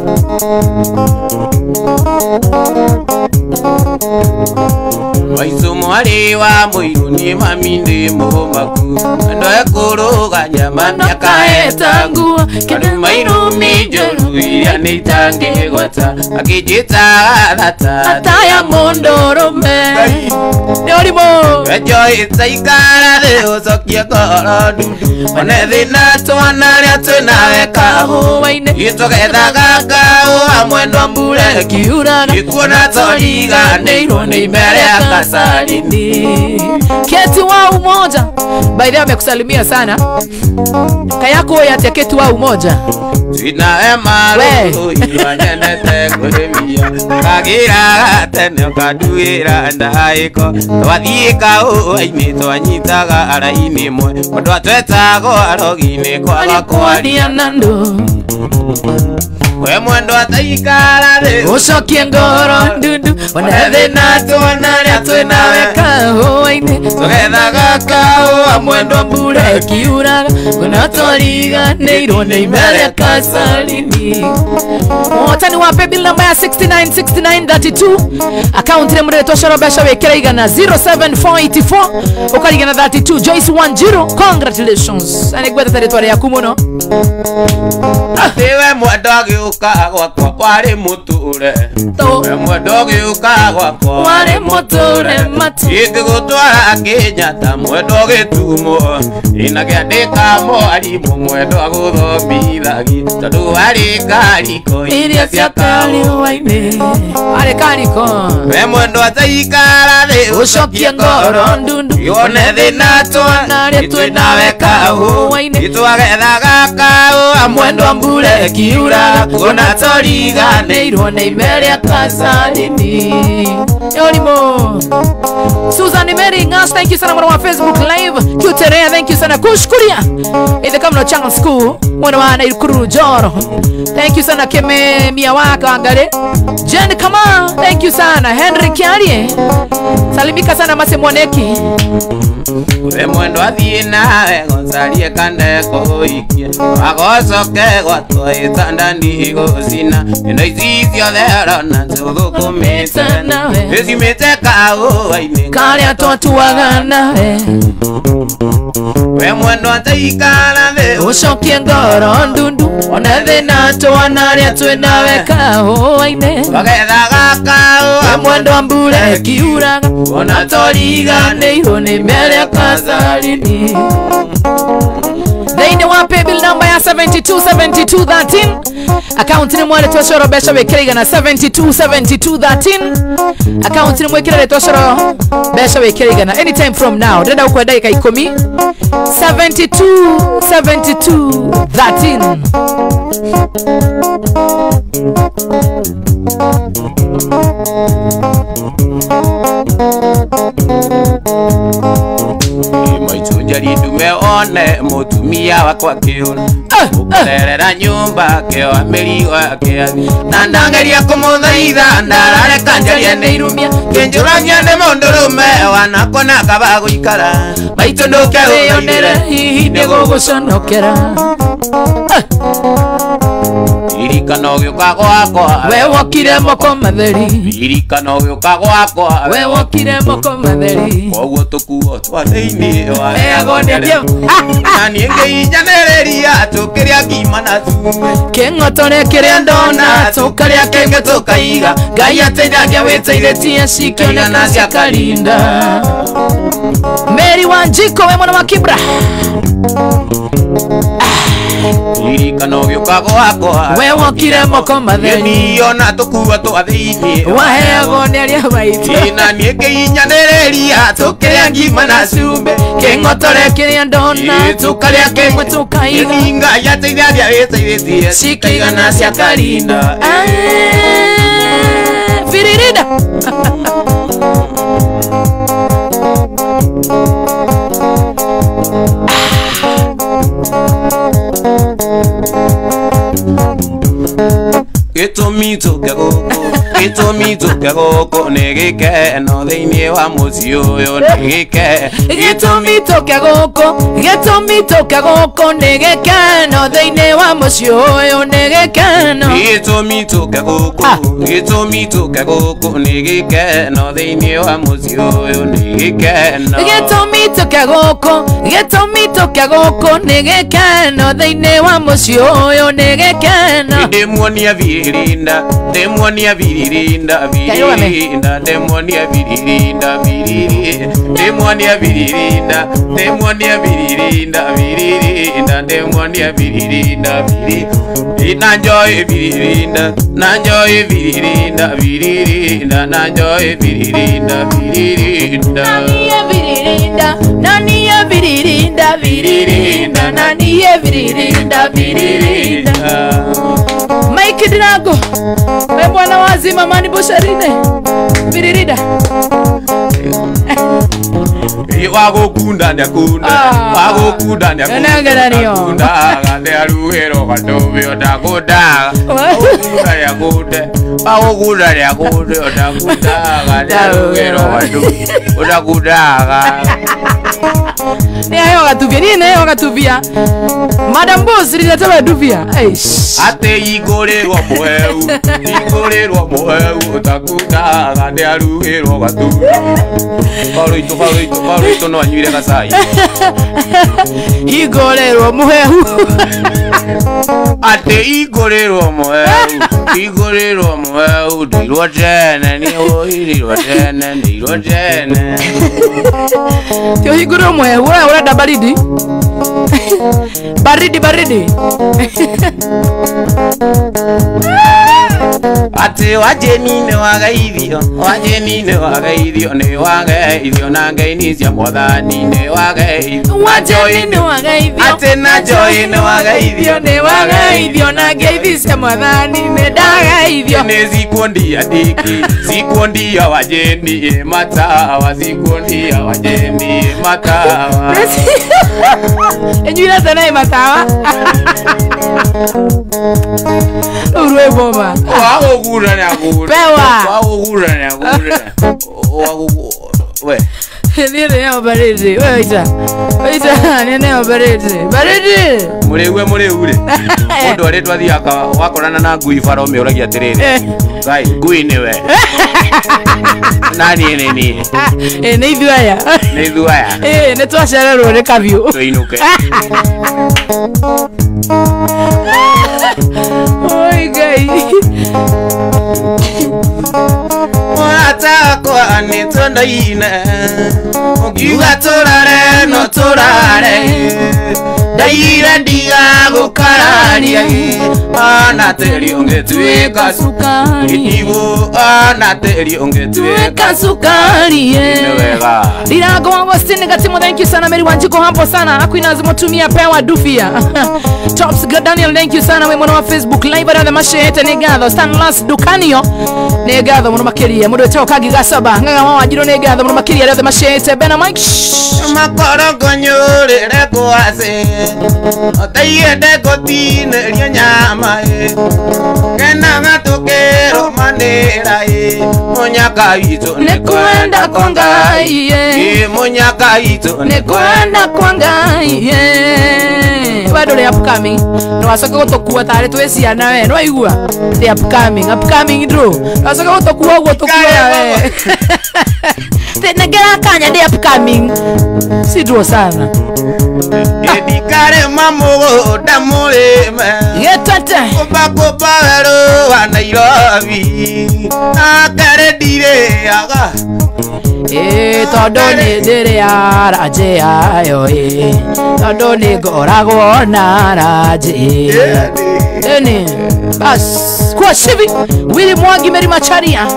Waisomo aliwa moyuni maminde momaku Ando ya kuruga nyama miaka etangu Kaduma inumi joru ya nitange gwata Akijita alata Ataya mondorome Neolimo Wejo itaikara de osokia kora dudu Wanethi na tuanari atunawe kahu Itogedha gaka amwendo mbure Kiurana Ikuona toriga neiro neimere ya kasarini Keti wa umoja By the way amekusalimia sana Kayako yate keti wa umoja Sina emaru Iwanyenete kuremia Kagira tene kaduira ndaiko Twathika uwaini twanyitaga araini mwe Kodwa twetago arogine kwa Alikuania nando We mwendo ataikara de Ushokie ngoro ndundu Wanethi na tuanari atunawe kahuwaine Togedha gaka wa mwendo mbure kiuraga Kuna toriga neiro neimere kasarini Mwotani wape bill number ya sixty-nine sixty-nine thirty-two account ni mreto sharobesha wekira igana zero seven four eight four Ukarigana thirty-two Joyce Wanjiro congratulations Anegweta territory ya kumuno Tiwe mwendogi uka gwakwa wari muture We mwendogi uka gwakwa wari muture matu Iti gutwara Kenyatta mwendogi tumo Inagiandika mwarimu mwendo aguthomithagia Tondu wari kariko iria cia kariũwainĩ arĩ kariko We mwendo ataikara thi ucokie ngoro ndundu Yone thina twana Itwinawe kahuwainĩ Itwagetha gaka mwendo mbure kiura Kuna toriganĩirwo nĩ imeria kasarini Yorimo Susan Mary Ngas, thank you sana mwana wa Facebook live Kuterea, thank you sana kushkuria Either come no channel school Mwana wa Nairukuru Joro Thank you sana Keme Miyawaka Angale Jen Kama, thank you sana Henry Kiarie Salimika sana Mase Mwaneki We mwendo athie nawe Gonzalie kandeko ikia Wagocoke gwatwaita ndani gũcina Ino ici ciothe arona tũthũkũmĩte nawe Ĩcimĩte kaũa-inĩ karĩa twatuaga nawe We mwendo ataikara thĩ ũcokie ngoro ndundu Ona thĩna twana rĩa twĩnawe kaũa-inĩ Wagetha gakaũa We mwendo mbure kiuraga Ona toriganĩirwo nĩ mbere kasarini Thĩinĩ wa paybill number ya seventy-two seventy-two thirteen account ni mwere twashoro besha wekira igana seventy-two seventy-two thirteen account ni mwekira twashoro besha wekira igana anytime from now ndenda ukwenda dakika ikumi seventy-two seventy-two thirteen ciari ndume one mutumia wakwa kiura ukarerera nyumba kio amirigo yake na ndangeria kumuthaitha ndarare kanjaria ndirumia kinjurania ni mundurume wanakona kaba guikara maitu nduke wiyonere hihi niguguconokera Irikano gĩũka gwakwa we wokire moko matheri Irikano gĩũka gwakwa we wokire moko matheri koguo tũkuo twa thĩinĩ wa ego nĩkĩo na niĩ ngĩinyanĩrĩria tũkĩrĩa ngima na cumbĩ kĩng'otore kĩrĩa ndona tũkarĩa kĩngĩ tũkaiga Ngai ateithagia wĩteithĩtie cikĩoneka ciakarinda Mary Wanjiko we mwana wa Kibra Irikano gĩũka gwakwa we wokire moko matheri Ndiona tũkuo twa thĩinĩ waheagwo nĩ arĩa maitũ na niĩ ngĩinyanĩrĩria tũkĩrĩa ngima na cumbĩ kĩng'otore kĩrĩa ndona tũkarĩa kĩngĩ tũkaiga Ngai ateithagia wĩteithĩtie cikĩigana ciakarinda Viririda Gĩtũmi tũke gũkũ Gĩtũmi tũke gũkũ nĩ gĩkeno thĩinĩ wa mũciĩ ũyũ nĩ gĩkeno Gĩtũmi tũke gũkũ Gĩtũmi tũke gũkũ nĩ gĩkeno thĩinĩ wa mũciĩ ũyũ nĩ gĩkeno Gĩtũmi tũke gũkũ Gĩtũmi tũke gũkũ nĩ gĩkeno thĩinĩ wa mũciĩ ũyũ nĩ gĩkeno Gĩtũmi tũke gũkũ Gĩtũmi tũke gũkũ nĩ gĩkeno thĩinĩ wa mũciĩ ũyũ nĩ gĩkeno Ndĩmuonia Viririnda Ndĩmuonia Viririnda Viririnda Ndĩmuonia Viririnda Viririnda Ndĩmuonia Viririnda Ndĩmuonia Viririnda Viririnda Ndĩmuonia Viririnda Viririnda Na njoĩ Viririnda Na njoĩ Viririnda Viririnda Na njoĩ Viririnda Viririnda Naniye Viririnda Naniye Viririnda Viririnda Naniye Viririnda Viririnda Mike Dinago we mwana wazima mani busharine Viririnda Wagukunda ndakunda Wagukunda ndakunda Gande aruhero gadobe otakuda Wagukunda yakude Wagukunda yakude otakuda Gande aruhero gadobe otakuda Ni ayo gatuvia ni nayo gatuvia Madam Boss rileta baduvia Ate igorerwa muheu Igorerwa muheu otakuda Gande aruhero gadobe Karo ito karo ito karo ito no anyuire gasai Igorerwa muhehu Ate igorerwa muheu Igorerwa muheu Ndirwa tene ni oi Ndirwa tene Ndirwa tene Tio igorerwa muhehu Ura urada baridi Baridi baridi Ate wajeni ne wagaithio Wajeni ne wagaithio Ne wagaithio Na ngaini cia mwathani Ne wagaithio Wajeni ne wagaithio Ate na joy ne wagaithio Ne wagaithio Na ngeithi cia mwathani Ne ndagaithio Ne zikondia diki Zikondia wajeni Matawa Zikondia wajeni Matawa Enyuira tena matawa Urwe boma Wago gura na gura Pewa Wago gura na gura Wago we Nire ya baridi we ita Ita nene ya baridi Baridi Murewe mureure Mundu ari twathiaka wakorana na ngui faro me uragia atiriri Ngai ngui niwe Nani ene ni Eh ni ithuaya Ni ithuaya Eh ni twacererwo ni kabiu Tuinuke Oi Ngai Watakwa ni tondaine Ukiuga turare no turare Ndaire ndiga gukararia ana teri ungetuika sukari ibu ana teri ungetuika sukari wega Dirago Agostini Gatimo, thank you sana. Mary Wanjiko hapo sana. Akwina zimutumia pewa dufia. Tops Daniel, thank you sana. We mwana wa Facebook live ara the mashete negatho Stanlas Dukanio negatho mwana makiria mudo teo kagi gasaba nganga mwa jiro negatho mwana makiria the mashete Bena Mike makoro gonyore reko ase otaiye deko tine rio nyama e ngena ngatokero manera e monyaka ito nekwenda kwa ngai e monyaka ito nekwenda kwa ngai bado le upcoming no asoka gutokua tare twecia na we no igua the upcoming upcoming draw asoka gutokua gutokua we tena gera kanya the upcoming si draw sana edikare mamugo damulema yetate kopa kopa wero wa Nairobi akare dire aga eh todo ne dire araje ayo eh todo ne goragwo na araje eni bas kwa shivi Willy Mwangi Mary Macharia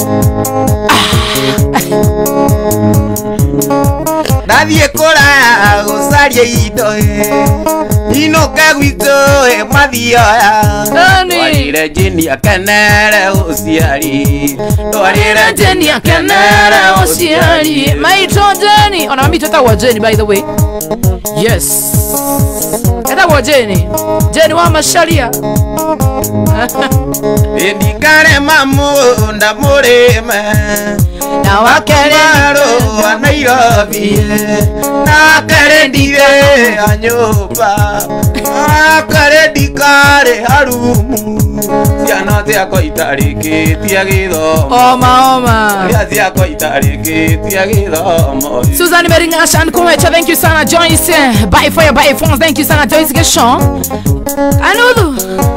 nadie kora gosaria ito ino kagwito e madioya walire jeni akanere osiari walire jeni akanere osiari maito jeni ona mami tota wa jeni by the way yes eta wa jeni jeni wa masharia edikare mamu ndamurema na wakelero wa Nairobi na karendire anyoba akarendikare harumu ciana ciakwa itarĩkĩtie gĩthomo oma oma ciana ciakwa itarĩkĩtie gĩthomo Susan Meringashan Kumecha, thank you sana. Joyce Bye for your bye phones, thank you sana. Joyce Geshon Anudu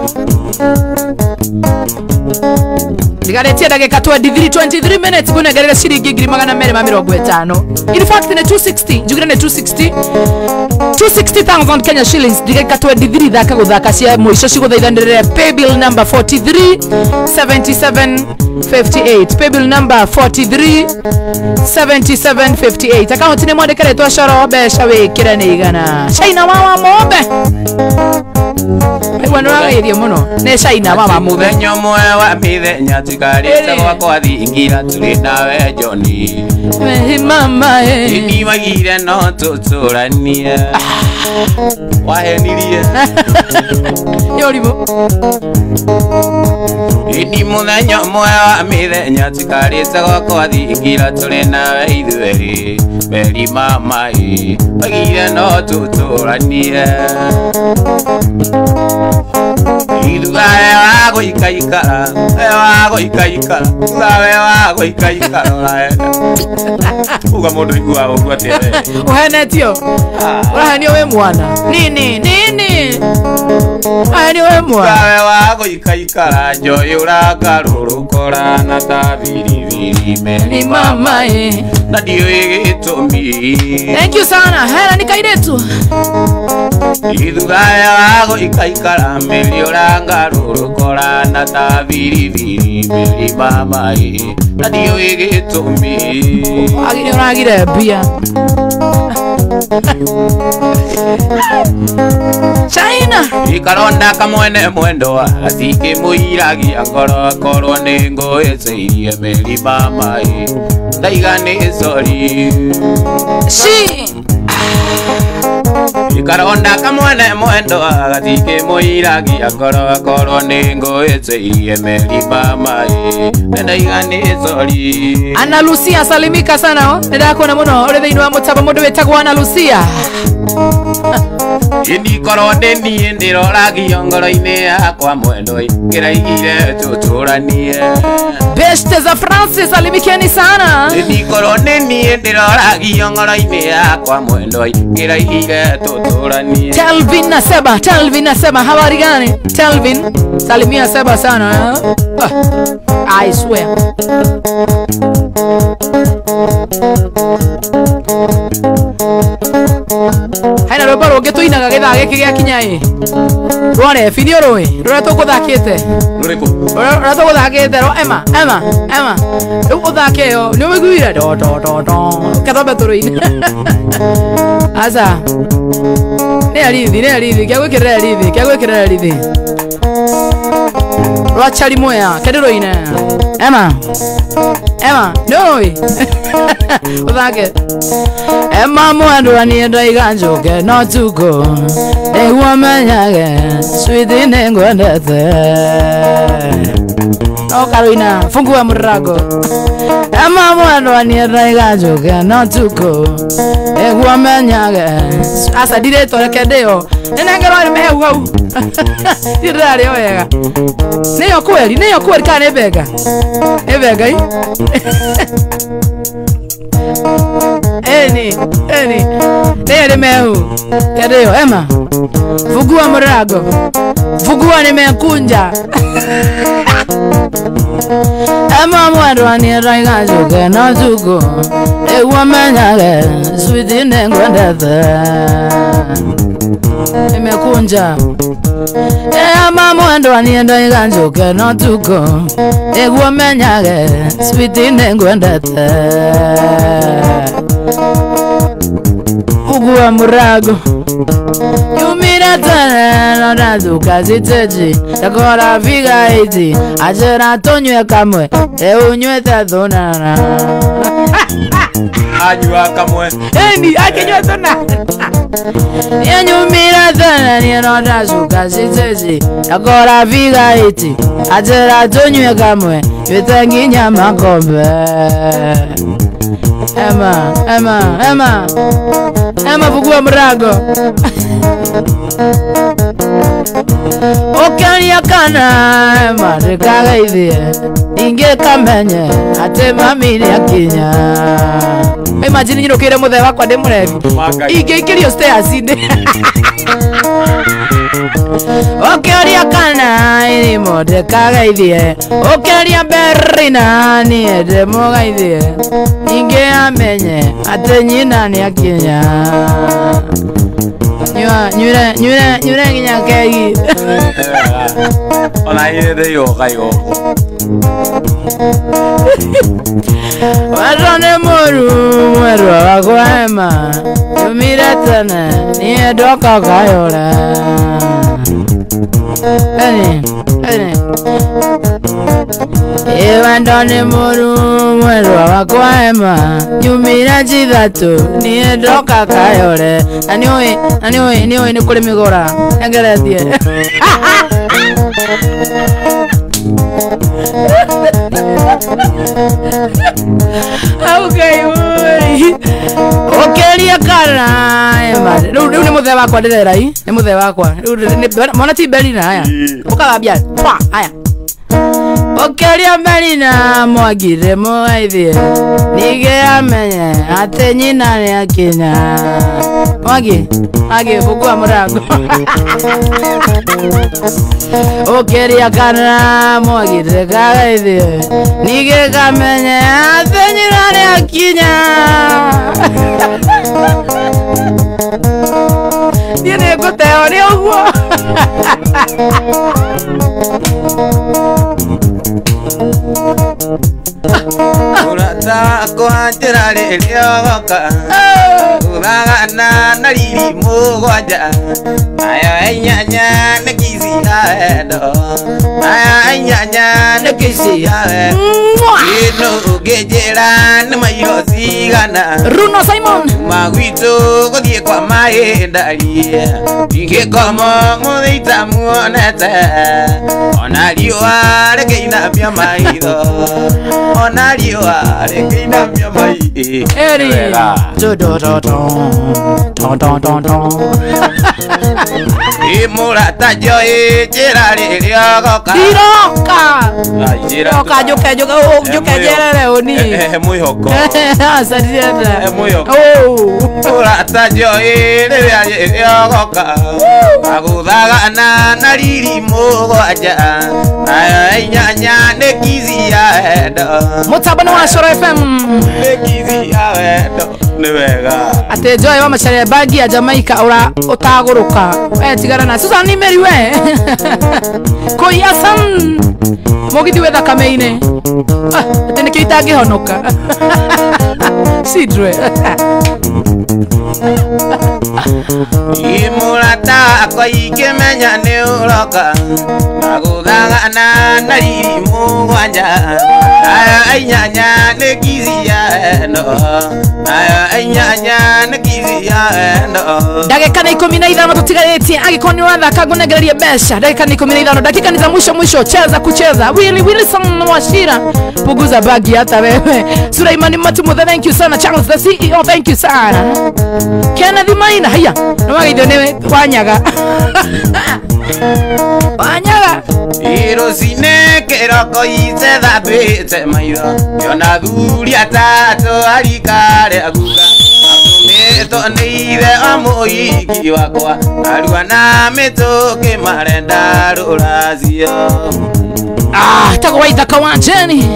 Digaletia dakika twenty-three minutes kuna gerera shiringi ngiri magana mere ma mirongo itano. In fact ne two sixty jugire ne two sixty two sixty thousand Kenya shillings. Digaletia twenty-three thaka guthaka cia muico ciguthaithanire pay bill number forty-three seventy-seven fifty-eight pay bill number forty-three seventy-seven fifty-eight account ni mwandikire twa sharo besha wikire ni igana Shaina wawa mombe Bueno, agerio mono. Ne Shaina mama muthenya mwe wa mithenya tikarite gwakwa thingira turi nawe Johnny Eh mama eh ni magire no tuturanie wahenirie Yoribo Ni muthenya mwe wa mithenya tikarite gwakwa thingira turi nawe ithueri Meri mama eh magire no tuturanie Idugae wago ikaikara, wago ikaikara, ugawe wago ikaikara uraenda. Uga mundu igua ugua tere. Uhenetio. Urahani we mwana. Nini? Nini? Urahani we mwana. Ugawe wago ikaikara, joy urakarurukora na tabiri biri meri mama eh. Na dio igitumi. Thank you sana. Hera nikaidetu. Idugae wago ikaikara, meri urangarurukora na tabiri biri meri mama eh. Na dio igitumi. Agire uragire bia. China Ikaronda kamwene mwendo atike muiragia ngoro korwo ni ngwicirie meri mama eh. Ndaigane sorry Shi Ikaronda kamwene mwendo atike muiragia ngoro korwo ni ngwicirie meri mama eh. Ndaigane sorry Ana Lucia salimika sana oh. Ndakona muno uri thiini wa mutaba mundu wetagwo Ana Lucia Ini korode ni ndiroragio ngoro-ini yakwa mwendo kiraigire tuturanie Beste za Francis salimikeni sana Ini korode ni ndiroragio ngoro-ini yakwa mwendo kiraigire tuturanie Telvin na Seba Telvin na Seba habari gani Telvin salimia Seba sana eh? ah, I swear haina rwimbo rungi tuinaga githaa giki giakinya i rware video rui rura tuguthakite ruriku rura tuguthakite ro Emma Emma Emma riu uthake yo ni wiguire do do do do kathombe turuini asa ne arithi ne arithi kia gwikirira arithi kia gwikirira arithi rwa chari moya kediroine Emma Emma no uthake Emma mwandura ni ndaiga njuke no tuko niguo menyage sweetie ningwendete no Carolina fungua murago Emma mwandura ni ndaiga njuke no tuko niguo menyage asa direto kedio nenengero me hau hau dirari wega niyo kweli niyo kweli kana ebega ebega i eni eni nere meu kedio Emma fungua murago fungua nimekunja Emma mwandura ni ndaiga njuke no tuko niguo menyage sweetie ningwendete nimekunja Emma mwandura ni ndaiga njuke no tuko niguo menyage sweetie ningwendete fungua murago yumira tene no nathuka ziteji takora viga iti ajera tonywe kamwe eunywete thunana anywa kamwe eni akinywa thunana yanyumira tene ni no nathuka ziteji takora viga iti ajera tonywe kamwe ywete nginya makombe Emma Emma Emma Emma fungua murago Okeria kana Emma rikageithie inge kamenye ate mami ni akinya imagine nyirukire muthe wakwa ndi murebi inge ikirio stairs inde Okeria kana iri mode kageithie Okeria berina ni ede mugeithie inge amenye ate nyina ni akinya nyua nyure nyure nyure nginya kegi ona yede yo kaigo Warone moru mweru wakwa Emma yumire tene ni edoka kayora eni eni Ewandone moru mweru wakwa Emma yumire jithatu ni edoka kayore ani oi ani oi ni oi ni kuri migora engeretie okay oi okeria kana Emma riu ni muthe wakwa ndirera i ni muthe wakwa mona ti Berina haya ukagambia pa haya Okeria Berina mwagire mugeithie nige amenye ate nyina ni akinya mwagi mwagi fungua murago Okeria kana mwagire kageithie nige kamenye ate nyina ni akinya tiene goteo ni uguo urata kwa njira ririo goka uragana na riri mugwanja aya inyanya nä kici ya endo aya inyanya nä kici ya ino ngä njä ra nä mairo cigana Runo Simon magwitå gå thiä kwa maä ndarie ingä komo må thäita muonete ona riåa rä kä inamia maitho ona riåa rä kä inamia mai Eri do do do do do do do imurata joy njira ririo goka iroka iroka njuke njuke njuke njerere uni mwihoko asariete mwihoko urata joy riria yogoka aguthaga na nariri mugwanja na inyanya nekizia endo mutabano wa Shoro F M nekizia endo ni wega ate Joy wa macare bagi ya Jamaica ura utaguruka we tigara na Susan ni meri we ko yasan mogidi wetha kameine ah ate ne kitangi honoka sidre imurata ko ikemenya ni uroka aguthaga na nariri mugwanja aya ainyanya nekizia endo aya ainyanya nekizia endo dakika ni kumi na tano tutigarĩtie agikoni wathaka ngunegereria besha dakika ni kumi na tano dakika ni za mwisho mwisho cheza kucheza Willy Wilson Washira puguza bagi hata wewe Sulaimani Matumu thank you sana Charles the C E O thank you sana Kennedy Maina haya no magaithio ni wanyaga wanyaga irosine keroko ise thabite maitho yona thuri atatu arikare aguka atumito ni ithe amuiki wakwa arua na mituki marenda ruracio ah tago waithaka wa Jenny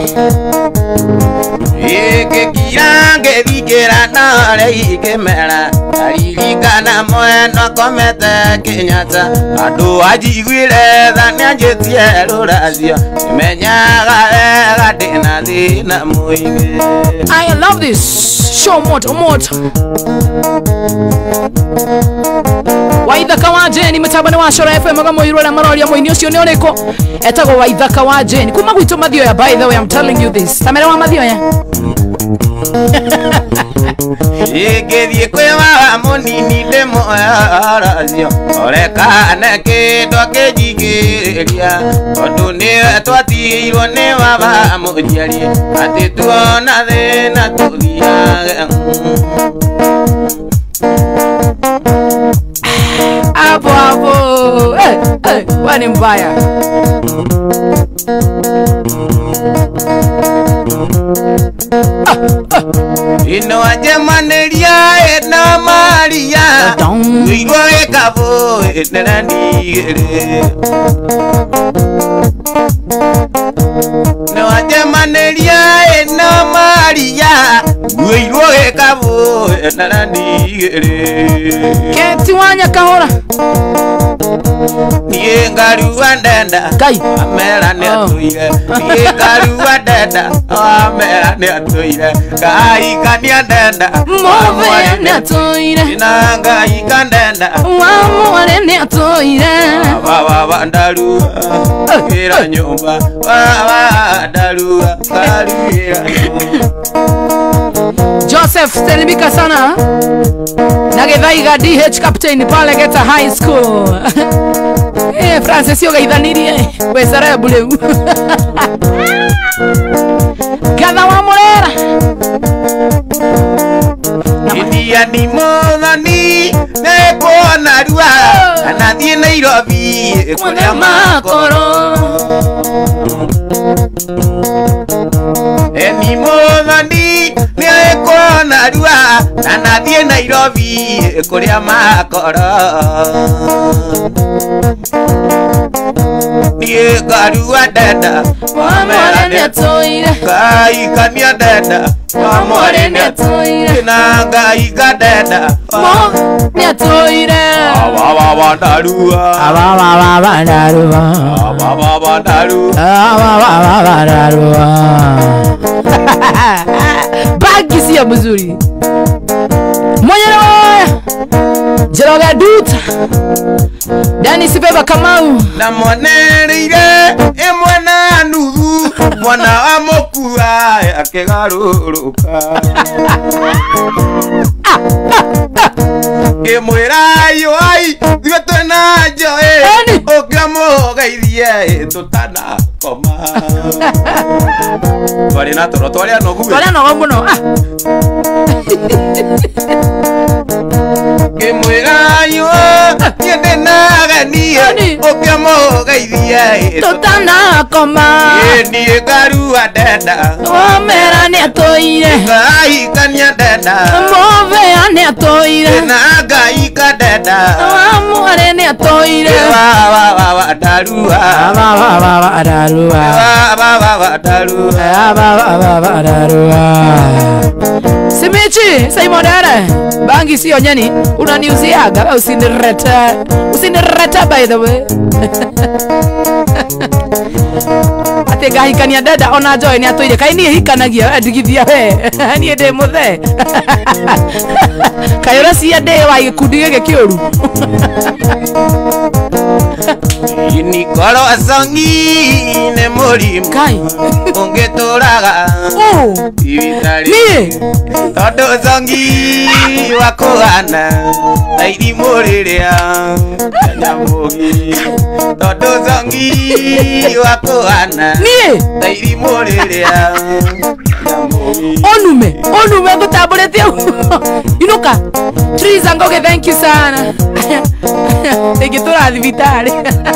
Eke kirange vikera nare ikemera aririkana mweno komete Kenyatta andu ajigwire thani anjetie ruracio menyaga wega ndina thina muingi I love this show moto moto waithaka wa Jenny mutabano wa Shoro F M ga muirora maroria muini ucio ni uriko etago waithaka wa Jenny kuma gwitu mathio ya by the way I'm telling you this tamere wa mathio ya Ikethie kwewa munini ndemo aracio orekane kindu akijigiriria tondu niwe twatiirwo ni baba mujiari ati tuona thina tuthiage hapo hapo eh eh wani mbaya ino ajemaneria ena maria wigwo ekabo enera ndigere no ajemaneria ena maria wigwo ekabo enera ndigere keti wanya kahora niye ngaruwa ndenda kai amera ne atuire niye ngaruwa ndenda amera ne atuire kai kania ndenda move ne atuire inanga ikandenda wa move ne atuire baba bandaru kira nyumba baba ndaru kalira Joseph Telemika sana Nagethaiga D H captain pale Geta High School eh Francis yoga idhanirie we sarebu leu Kadha wa Morera India ni modani neko narua anathie Nairobi kuria makoro Eni modani neko narua anathie Nairobi kuria makoro Niye garua dada Wamore ne toire kai kania dada Wamore ne toire nanga igadada Mo ne toire Awa wa wa darua Awa wa wa wa darua Awa wa wa darua Awa wa wa wa darua Bagi siya mzuri Mwenye Jeroga Duta Dani Sibeba Kamau na mwanereire imwe na nuthu mwana wa mukua akigaruruka kimwira yoi thwe twena njoe ukiamugeithie tutana koma twari na toro twari anogu twari anogu muno kimwira yo nyende na ganie ukiamugeithie ye tutana koma ni garu adada o mera ne toire gai kanya dada move ane toire na gai kadada amore ne toire wa wa wa wa darua wa wa wa wa darua wa wa wa wa darua wa wa wa wa darua Simichi Simon Dara bangi sio nyani unaniuziaga usinireta usinireta by the way atega hikania dada ona joy ni atoire kaini hikanagia adigithia we ni ende muthe kayora cia de wa gikundi gike kiuru ini koro asongi ne mori kai ungeturaga oh ibitari ni todo songi wakoana aidi moriria nyamugi todo songi wakoana ni aidi moriria nyamugi onume onume ngutaburetie inuka Triza ngoge thank you sana igitura thibitari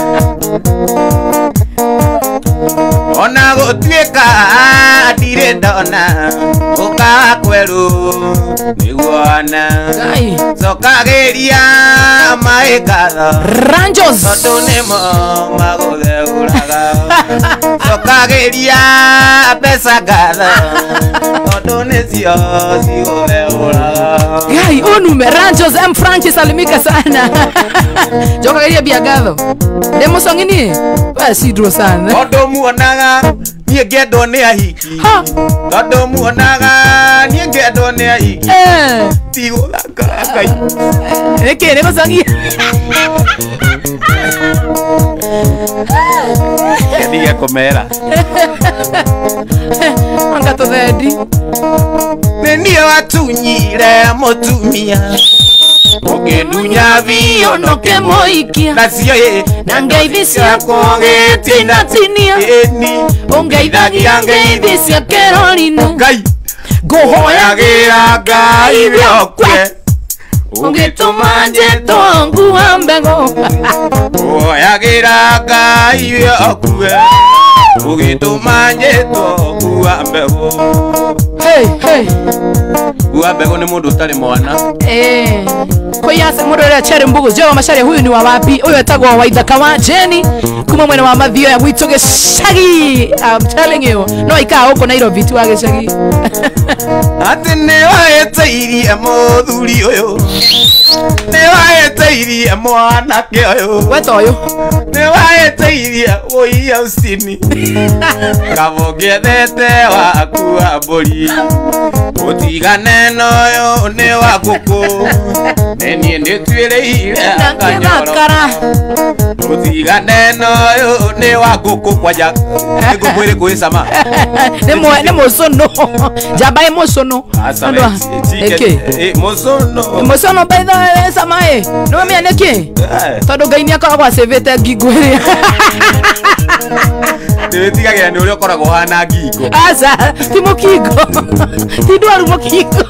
ona gutweka ndire ndona uka kweru niguona kai sokageria maikatho Ranjos tondu nimo magutheuraga sokageria pesa gatho tondu nicio cigutheuraga kai onume Ranjos M Francis salimika sana jokageria biagatho demo songini basi dro sana tondu muonaga nie ngendo ni ahiki ha tondu muonaga nie ngendo ni ahiki eh tiguthaka kai eke demo songi ndige kumera anga to thedi nenie watunyire mutumia ukidunya vio no kemoikia nacio ye na ngeithi ciakwa gitina tinia eni ungeithagia ngeithi cia kerorina ngai nguhoyagira ngai biokwe ugituma njetwa ngua mbego nguhoyagira ngai biokwe ugituma njetwa ngua mbego hey hey ngua mbego ni mundu utari mwana eh koyasa mundu ria chere mbugu jo mashari huyu ni wa wapi huyu etagwo Waithaka wa Jeni kuma mwene wa mathio ya gwitu gicagi I'm telling you no ika huko Nairobi tu agicagi ati ne waeteirie muthuri uyu ne waeteirie mwanake uyu weto uyu ne waeteirie oi ausini kavogethete waku wa mburi utigane noyo ne wa guku nenie nditwireire nakara utigane noyo ne wa guku kwaja ngumwire kuisama nemo nemo sono jabai mosono asama eke mosono mosono by the way samae no me aneke todo gainia kwa kwa sevete gigwere Tigagira ni urio koragwo hana ngingo asa ti mukingo ti dwaru mukingo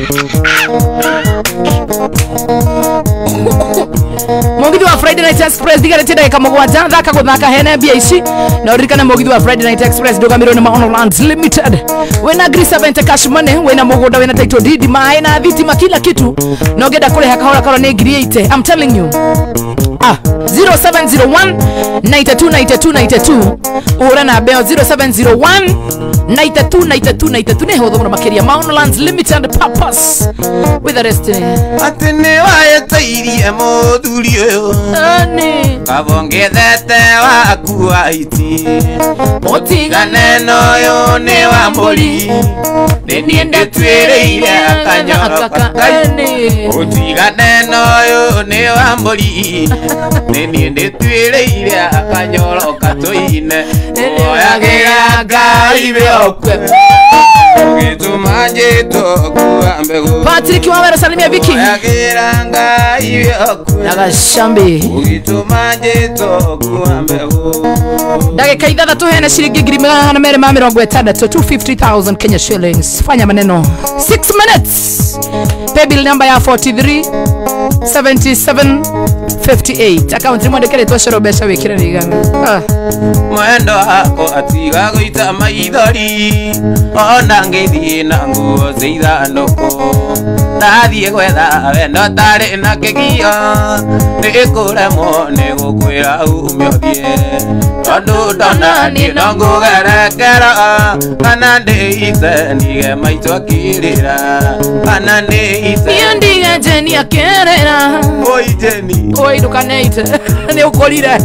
Mogithi wa Friday Night Express digare tida kama gwata thaka guthaka hene bia ici na urikana Mogithi wa Friday Night Express ndugamirwo ni Maonolands Limited wena Gris Event cash money wena mugunda wena title deed mai na thitima kila kitu no ngenda kureha kahora kahora ni ngiri eighty I'm telling you ah zero seven zero one nine two nine two nine two ura na beo zero seven zero one nine two nine two nine two ne hodho makiria Maonolands Limited purpose with the rest ati ne waeteirie muthuri uyu ani kavongethete waku wa iti utigane noyo ne wa mburi nenie nditwireire akanyoroka utigane noyo ne wa mburi nenie nditwireire akanyoroka tuine oyagira ngai biokwe ugituma njito kuwa mbegu Patrick Wawera salimia Viki oyagira ngai biokwe nagashambi ugituma njito kuwa mbegu ndagika ithathatu hene ciringi ngiri magana mere ma mirongo itandatu two hundred fifty thousand Kenya shillings fanya maneno six minutes paybill number ya forty-three seventy-seven fifty-eight account mwandikire twacoro besha wikire rigana ah mwendo wako atiga guita maithori ona ngithie na nguo zeithanoko nathie gwetha wendo tari na kigio nikuremwo ni gukwira umiothie tondu ndona ni no ngugerekera kana ndiite ndige maitwa kirira kana ndiite niĩ ndige Jeni akerera oi Jeni oi ndukaneite nĩ ũkũrire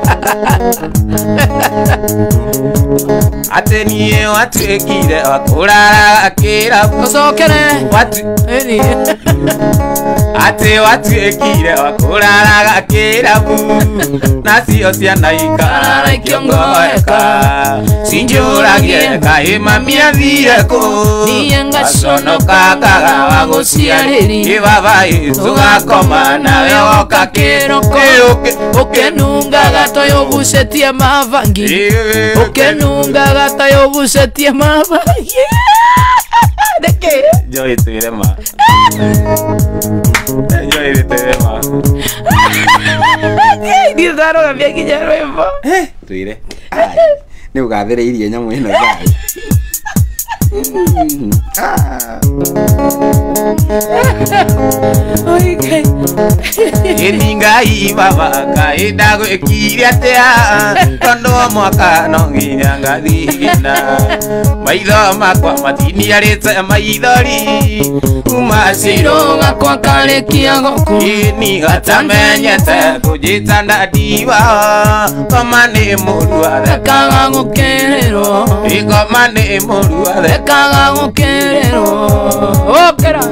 ate niĩ watuĩkire wakũrara kĩrabu ũcokere watu ĩni ate watuĩkire wakũraraga kĩrabu nacio ciana ikara ikiongoeka cinjũragie kaĩ mami athire kũ niĩ ngaconoka kaga wa gũciarĩri ibaba tũgakoma nawe woka kĩroko ũkenungaga toyo ũgucĩtie mabangi ũkenungaga toyo ũgucĩtie mabangi Deke Joy twirema Joy twirema Ni zaro gambia kinyarwembo Eh twire Ni ugathireirie nyamu ino zai Ah Oike Eningai baba kai dago ekiria tea tondo mwaka no nginya ngathigina maitho makwa matini arite maithori kuma siroga kwa karekia goku ini gatamenyete kujitanda diva kama ni murua thekaga gukerero kama ni murua thekaga gukerero okera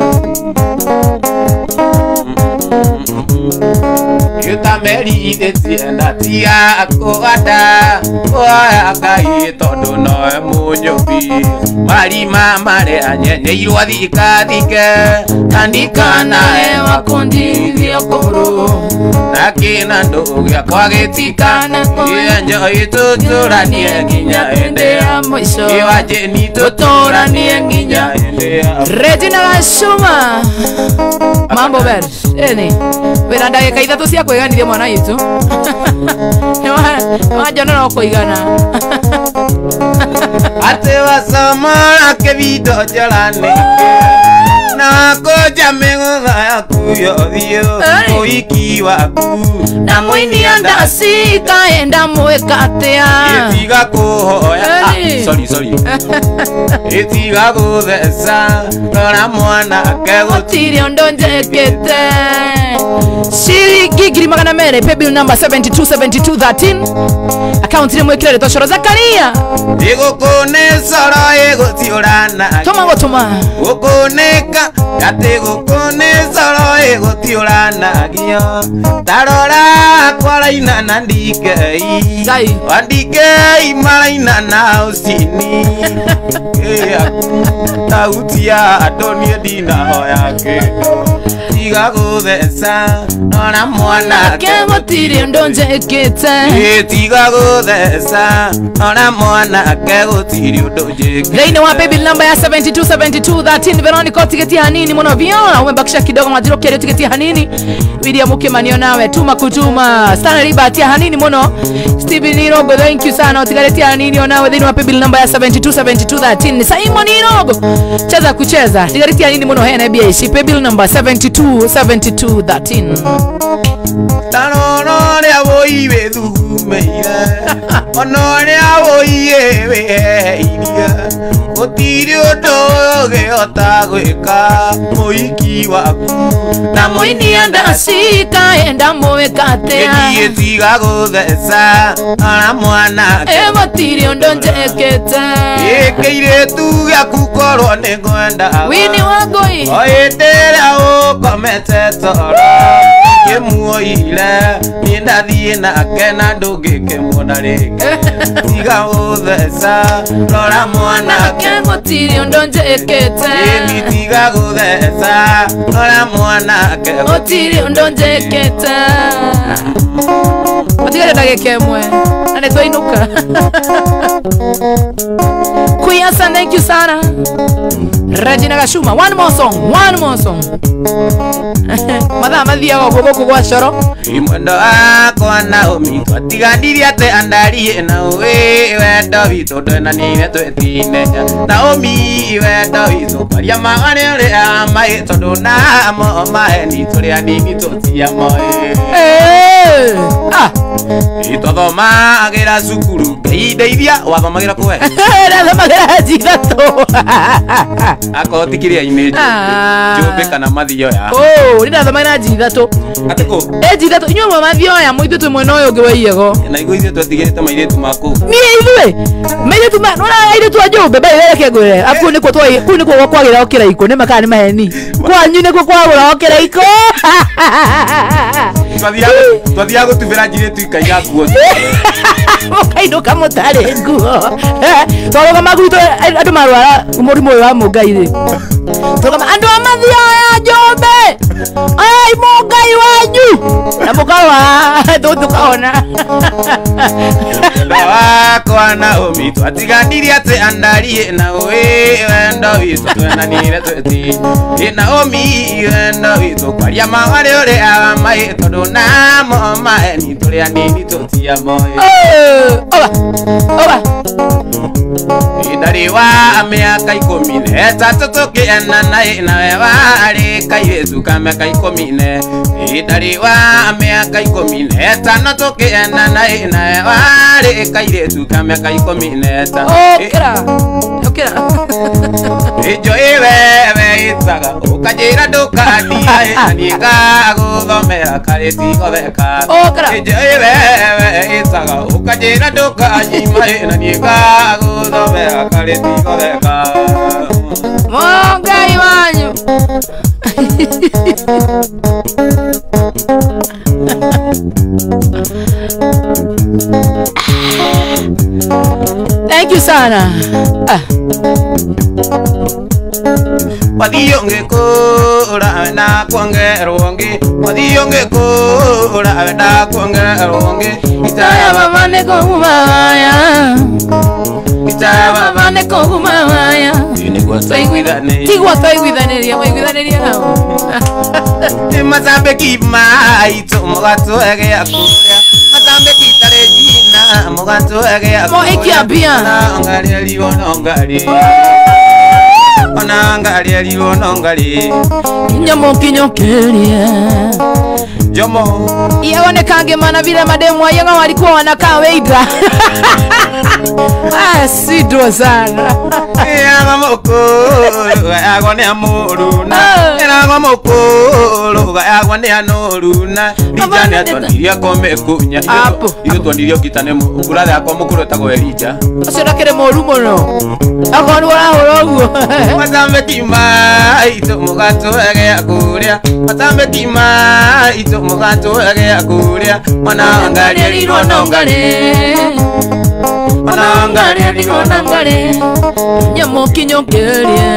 Yuta meri de tienda tia akoada oya kai todo no emunyobi mari mama re anyenye irwathi kathike andika nae wakondithia koro nakina ndugia kwagetikana yenjo ituturanie nginya ende ya mwisho iwa Jeni tuturanie nginya ende ya Regina Gashuma mambo ber eni wena ndagika ithatu cia kwiganithia mwana yitu wajona no kuigana ate wasomora kebido jalane na koja menga yakuyo dio oiki waku na mwini andasi kaenda mwekatea etiga kuhoya sorry sorry etiga kuthesa na mwana kegotiri ndonjekete shilingi ngiri magana mere paybill number seven two seven two one three account ni mwekire toshoro Zakaria igukune soro igutiurana toma gotuma gukuneka ate gukune soro igutiurana gio tarora kwaraina na ndikei Gai andikei maraina na usini tautia adonie dina hoya kido tiga guthesa ona mwana kegotiri ndonjekete tiga guthesa ona mwana kegotiri ndonjekete Reine wa paybill number ya seven two seven two one three Veronica tiketi hanini mwana viola umebakisha kidogo majiro kile tiketi hanini video mkimanio nawe tuma kutuma Stanley Ribati hanini mwana Steven Nirogo thank you sana tiketi hanini onawe Reine wa paybill number ya seven two seven two one three Simon Nirogo cheza kucheza tiketi hanini mwana hena bia shi paybill number seven two seven two one three Tanono le avoy vedumeira onore avoy eveira otirio doge otagweka moiki waku na moini andasi kaenda mwekatea Eni etiga guthesa ara mwana Ego tirio ndonjekete ekeire tu yakukorwo ni ngwenda Wini wagoi oitera ukomete toro kemuoire nindathie nake na ndungikemwona ringi tiga guthesa rora mwanake Ego tirio ndonjekete eni tiga guthesa rora mwanake Ego tirio ndonjekete Otigere ndagikemwe na nitwainuka Mangui Hassan, thank you sana. Regina Gashuma, one more song, one more song. Madama dia gogo kwa shoro. Imwendo akwa Naomi twatiganire ate andari na we wendo wito ndena nire twetine Naomi wendo wito kwaria magane uri amai tondu na mo maheni turi anini tutia moe. Eh ah itothoma agira cukuru ngeithia wathomagira kwe nathomagira jithato akotikiria image jumbe kana mathio ya oh ndathomagira jithato atiko eh jithato inyuo mathio ya muithu tu mwena uyu ngiwaiyego na igo ithu twatigirite mairetu maku ni ithuwe mairetu ma nona airetu ajumbe bai wereke ngwire afu niko twai ku niko gwakwagera okira iko ni makani maheni kwanyu niko kwagura okira iko twathia twathia gutubira jiretu ikaiga nguo mukainuka mutari nguo twaroga maguito andu marwara murimu wa mungai ri tugama andu amathia ya jombe ai mungai wanyu na mukawa tutukaona wakwa Naomi twatiganire ate andari na we wendo witu twenanire tweti Naomi wendo witu kwaria magare uri amai tondu na mo maheni turi anini tutia moe oba oba idari wa miaka ikumi na itatu tukienda naye nawe wari kairetu ka miaka ikumi na idari wa miaka ikumi na itano tukienda naye nawe wari kairetu ka miaka ikumi na itano okira okira ijo iwewe itaga ukajira ndukadia niga guthomera kareti gotheka ijo iwewe itaga ukajira ndukanyima na niga guthomera kareti gotheka mungai wanyu thank you sana ah Wadio ngekura na kwangeronge wadio ngekura na kwangeronge itaya babane ko mumaya itaya babane ko mumaya inigwa twaigwithane tigwa twaigwithaniria twaigwithaniria nao mazambe kima ito mugato ege akuria mazambe kitare jina mugato ege mo ikiambia ngali aliona ngali ona ngali aliona ngali nyamo kinyokeria jomo yaonekange mana vile mademu wayenga walikuwa wanakaa weidra ah sido sana ya mokolo agone amuruna era mokolo agone anuruna dijane atoniria kome kunya iyo tonirio kitane mugura yakwa mukuru tago elija asira kere morumo no agoni wala horoguo mazambe kima ito mugato ege akuria mazambe kima ito mugato ege akuria mana ngali liro nongale mana ngali liro nongale nyamo kinyokeria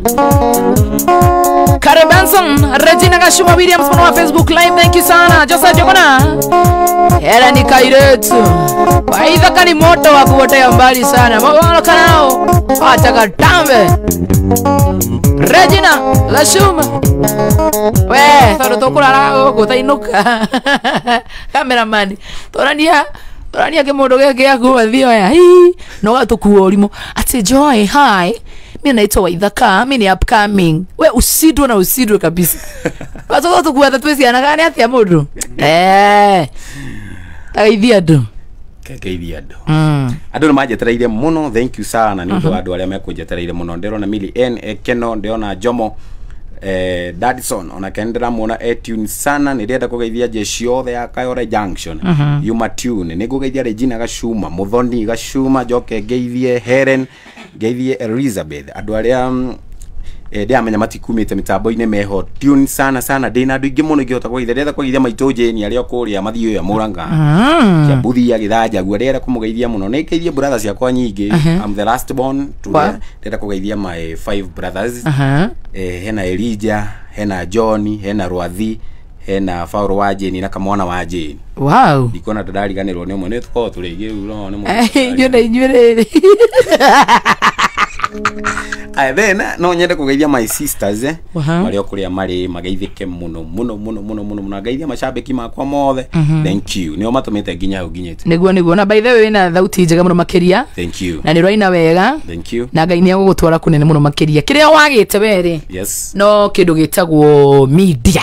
Kare Benson, Regina Gashuma Williams on Facebook Live, thank you sana. Josa Jogona Hela ni kairetu Waitha kani moto wa kupotea mbali sana Mawala kanao Wacha katambe Regina Gashuma We, thoro tokula lao Kutainuka Kameramani Torania Torania ke modo ke ke akuwa dhio ya Hii Noga tukuwa ulimo Ate Joy, hi Mimi naitwa Waithaka, mimi ni upcoming. We usidwe na usidwe kabisa. Watoto tukuwa twesi anagani atia mundu. Eh. Taithia ndo. Kekeithia ndo. Mm. Andu majetereire muno, thank you sana ni ndo andu aria mekunjetereire muno ndero na Mili N Ekeno ndiona Jomo eh Dadson ona kendera muona etune sana nirienda kugeithia jeshi othe ya Kayore Junction uh -huh. Yuma tune nigugeithia Regina Gashuma Muthoni Gashuma Joke geithie Helen geithie Elizabeth andu aria eh ndia menya matikumite mitambo-ine meho tune sana sana ndina andu ingi muno ngiota kugeithia ndirenda kugeithia maito jeni aria kuria mathio ya Muranga ya buthi ya githaja guo ndirenda kumugeithia muno ni geithie brothers yakwa nyingi uh -huh. I'm the last born ndirenda kugeithia my five brothers uh -huh. eh hena Elijah hena John hena Rwathi hena Fauro wa Jeni na kamwana wa Jeni wow ndikona ndariganirwo ni mwe ni tuko turigi uro ni mwe eh nyone nyure I then no nyende kugeithia my sisters eh uh -huh. Mario kuria mari mageithike muno muno muno muno muno muno geithia mashabiki makwa mothe uh -huh. Thank you nio matumite nginya hau nginyete niguo niguo na by the way na thauti njega muno makiria thank you na ni roina wega thank you na Ngai ni agugutwara kunene muno makiria kiria wagite were yes no kindu gitagwo media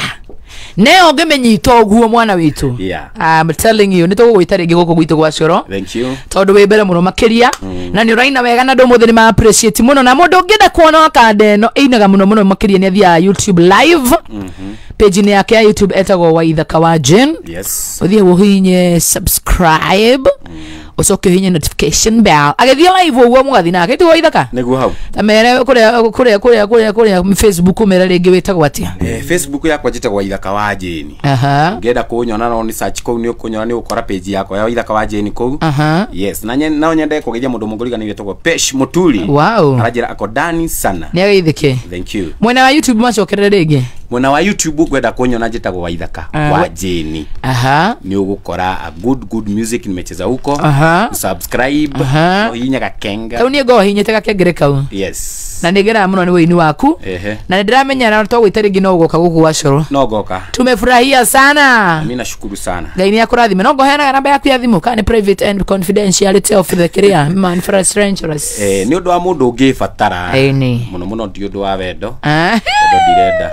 neo ngemenyita oguo mwana witu yeah I'm telling you nito gugwita ringi guku gwitu gwa coro thank you tondu we mbere muno makiria mm. Na ni roina wega na ndu muthiri ma appreciate muno na mundu ngida kuona akandeno einaga muno muno makiria ni athia YouTube live mhm mm page ni yake ya YouTube etagwo Waithaka wa Jane yes uthie uhinye subscribe mm. Ucoke uhinye notification bell agethie live uguo mugathi nake ti Waithaka niguo hau tamere kuria kuria kuria kuria kuria Facebook umera ringi witagwo atia eh Facebook yakwa jitagwo Waithaka wa Jane aha ngenda kunyona no ni search kou ni ukunyona ni ukora page yako ya Waithaka wa Jane kou aha yes na no nyende kugeithia mundu munguriga ni witagwo Pesh Mutuli wow arajira akodani sana ni ageithike thank you mwena wa YouTube macokerere ringi mwena wa YouTube gwenda kunyona jitagwo Waithaka uh, wa Jane aha ni ugukora a good good music nimecheza huko aha subscribe uh -huh. No hinya gakenga kau ni go hinyete gakengere kau yes na ndigera muno ni wini waku ehe na ndiramenya na to gwita ringi no goka guku wa coro no goka tumefurahia sana mimi nashukuru sana Ngai ni akurathime no gohena namba yaku ya thimu kana private and confidentiality of the career man for a strangers eh ni undu wa mundu ungifatara eni muno muno ndi undu wa wendo ah ndo direnda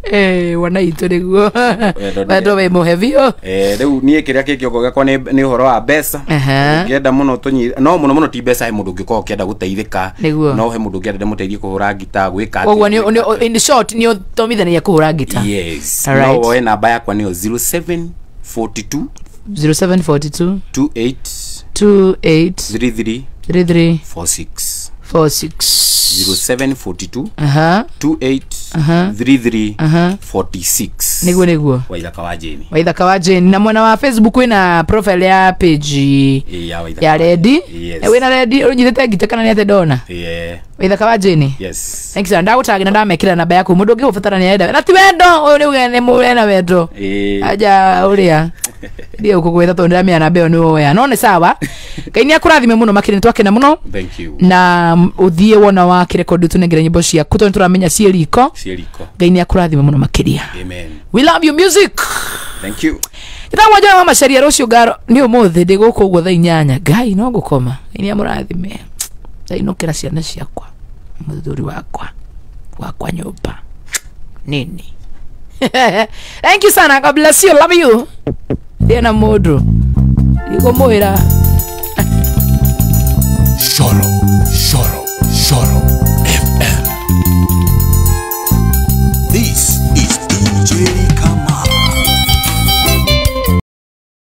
eh wana itu riguo wendo we muhevio eh riu nie kiria kikio gakwa ni ni uhoro wa besa ngenda muno tunyi no muno muno ti besa he mundu ngiko kienda guteithika no he mundu ngenda muteithie kuhura gita gwika ogwo ni in short ni tomithania kuhura gita yes no we namba yakwa ni zero seven four two zero seven four two two eight two eight three three three three four six four six zero seven four two aha two eight three three four six niguo niguo Waithaka wa Jane Waithaka wa Jane na mwana wa Facebook wina profile ya page ya Waithaka ya Ready yes wina Ready unyitete gite kana ni ate dona yeah Waithaka wa Jane yes thanks and ndagutagina ndamekira namba yaku mundu ungi ufatara ni enda na ti wendo uyu ni ugene murena wendo eh aja uria ndio kugwetha to ndamia namba yo ni oya no ni sawa Ngai ni akurathime muno makiri twakena muno thank you na uthie wona wa kirekondi tunengere nyimbo cia kuto turamenya cieriko cieriko Ngai ni akurathime muno makiria amen we love your music thank you itawa jana mama sharia rocio garo ni umuthi ndi guku guo thaa inyanya Ngai no gukoma ni amurathime ndainukira ciana ciakwa muthuri wakwa wakwa nyumba nini thank you sana God bless you love you tena modo iko moira Choro, choro, choro.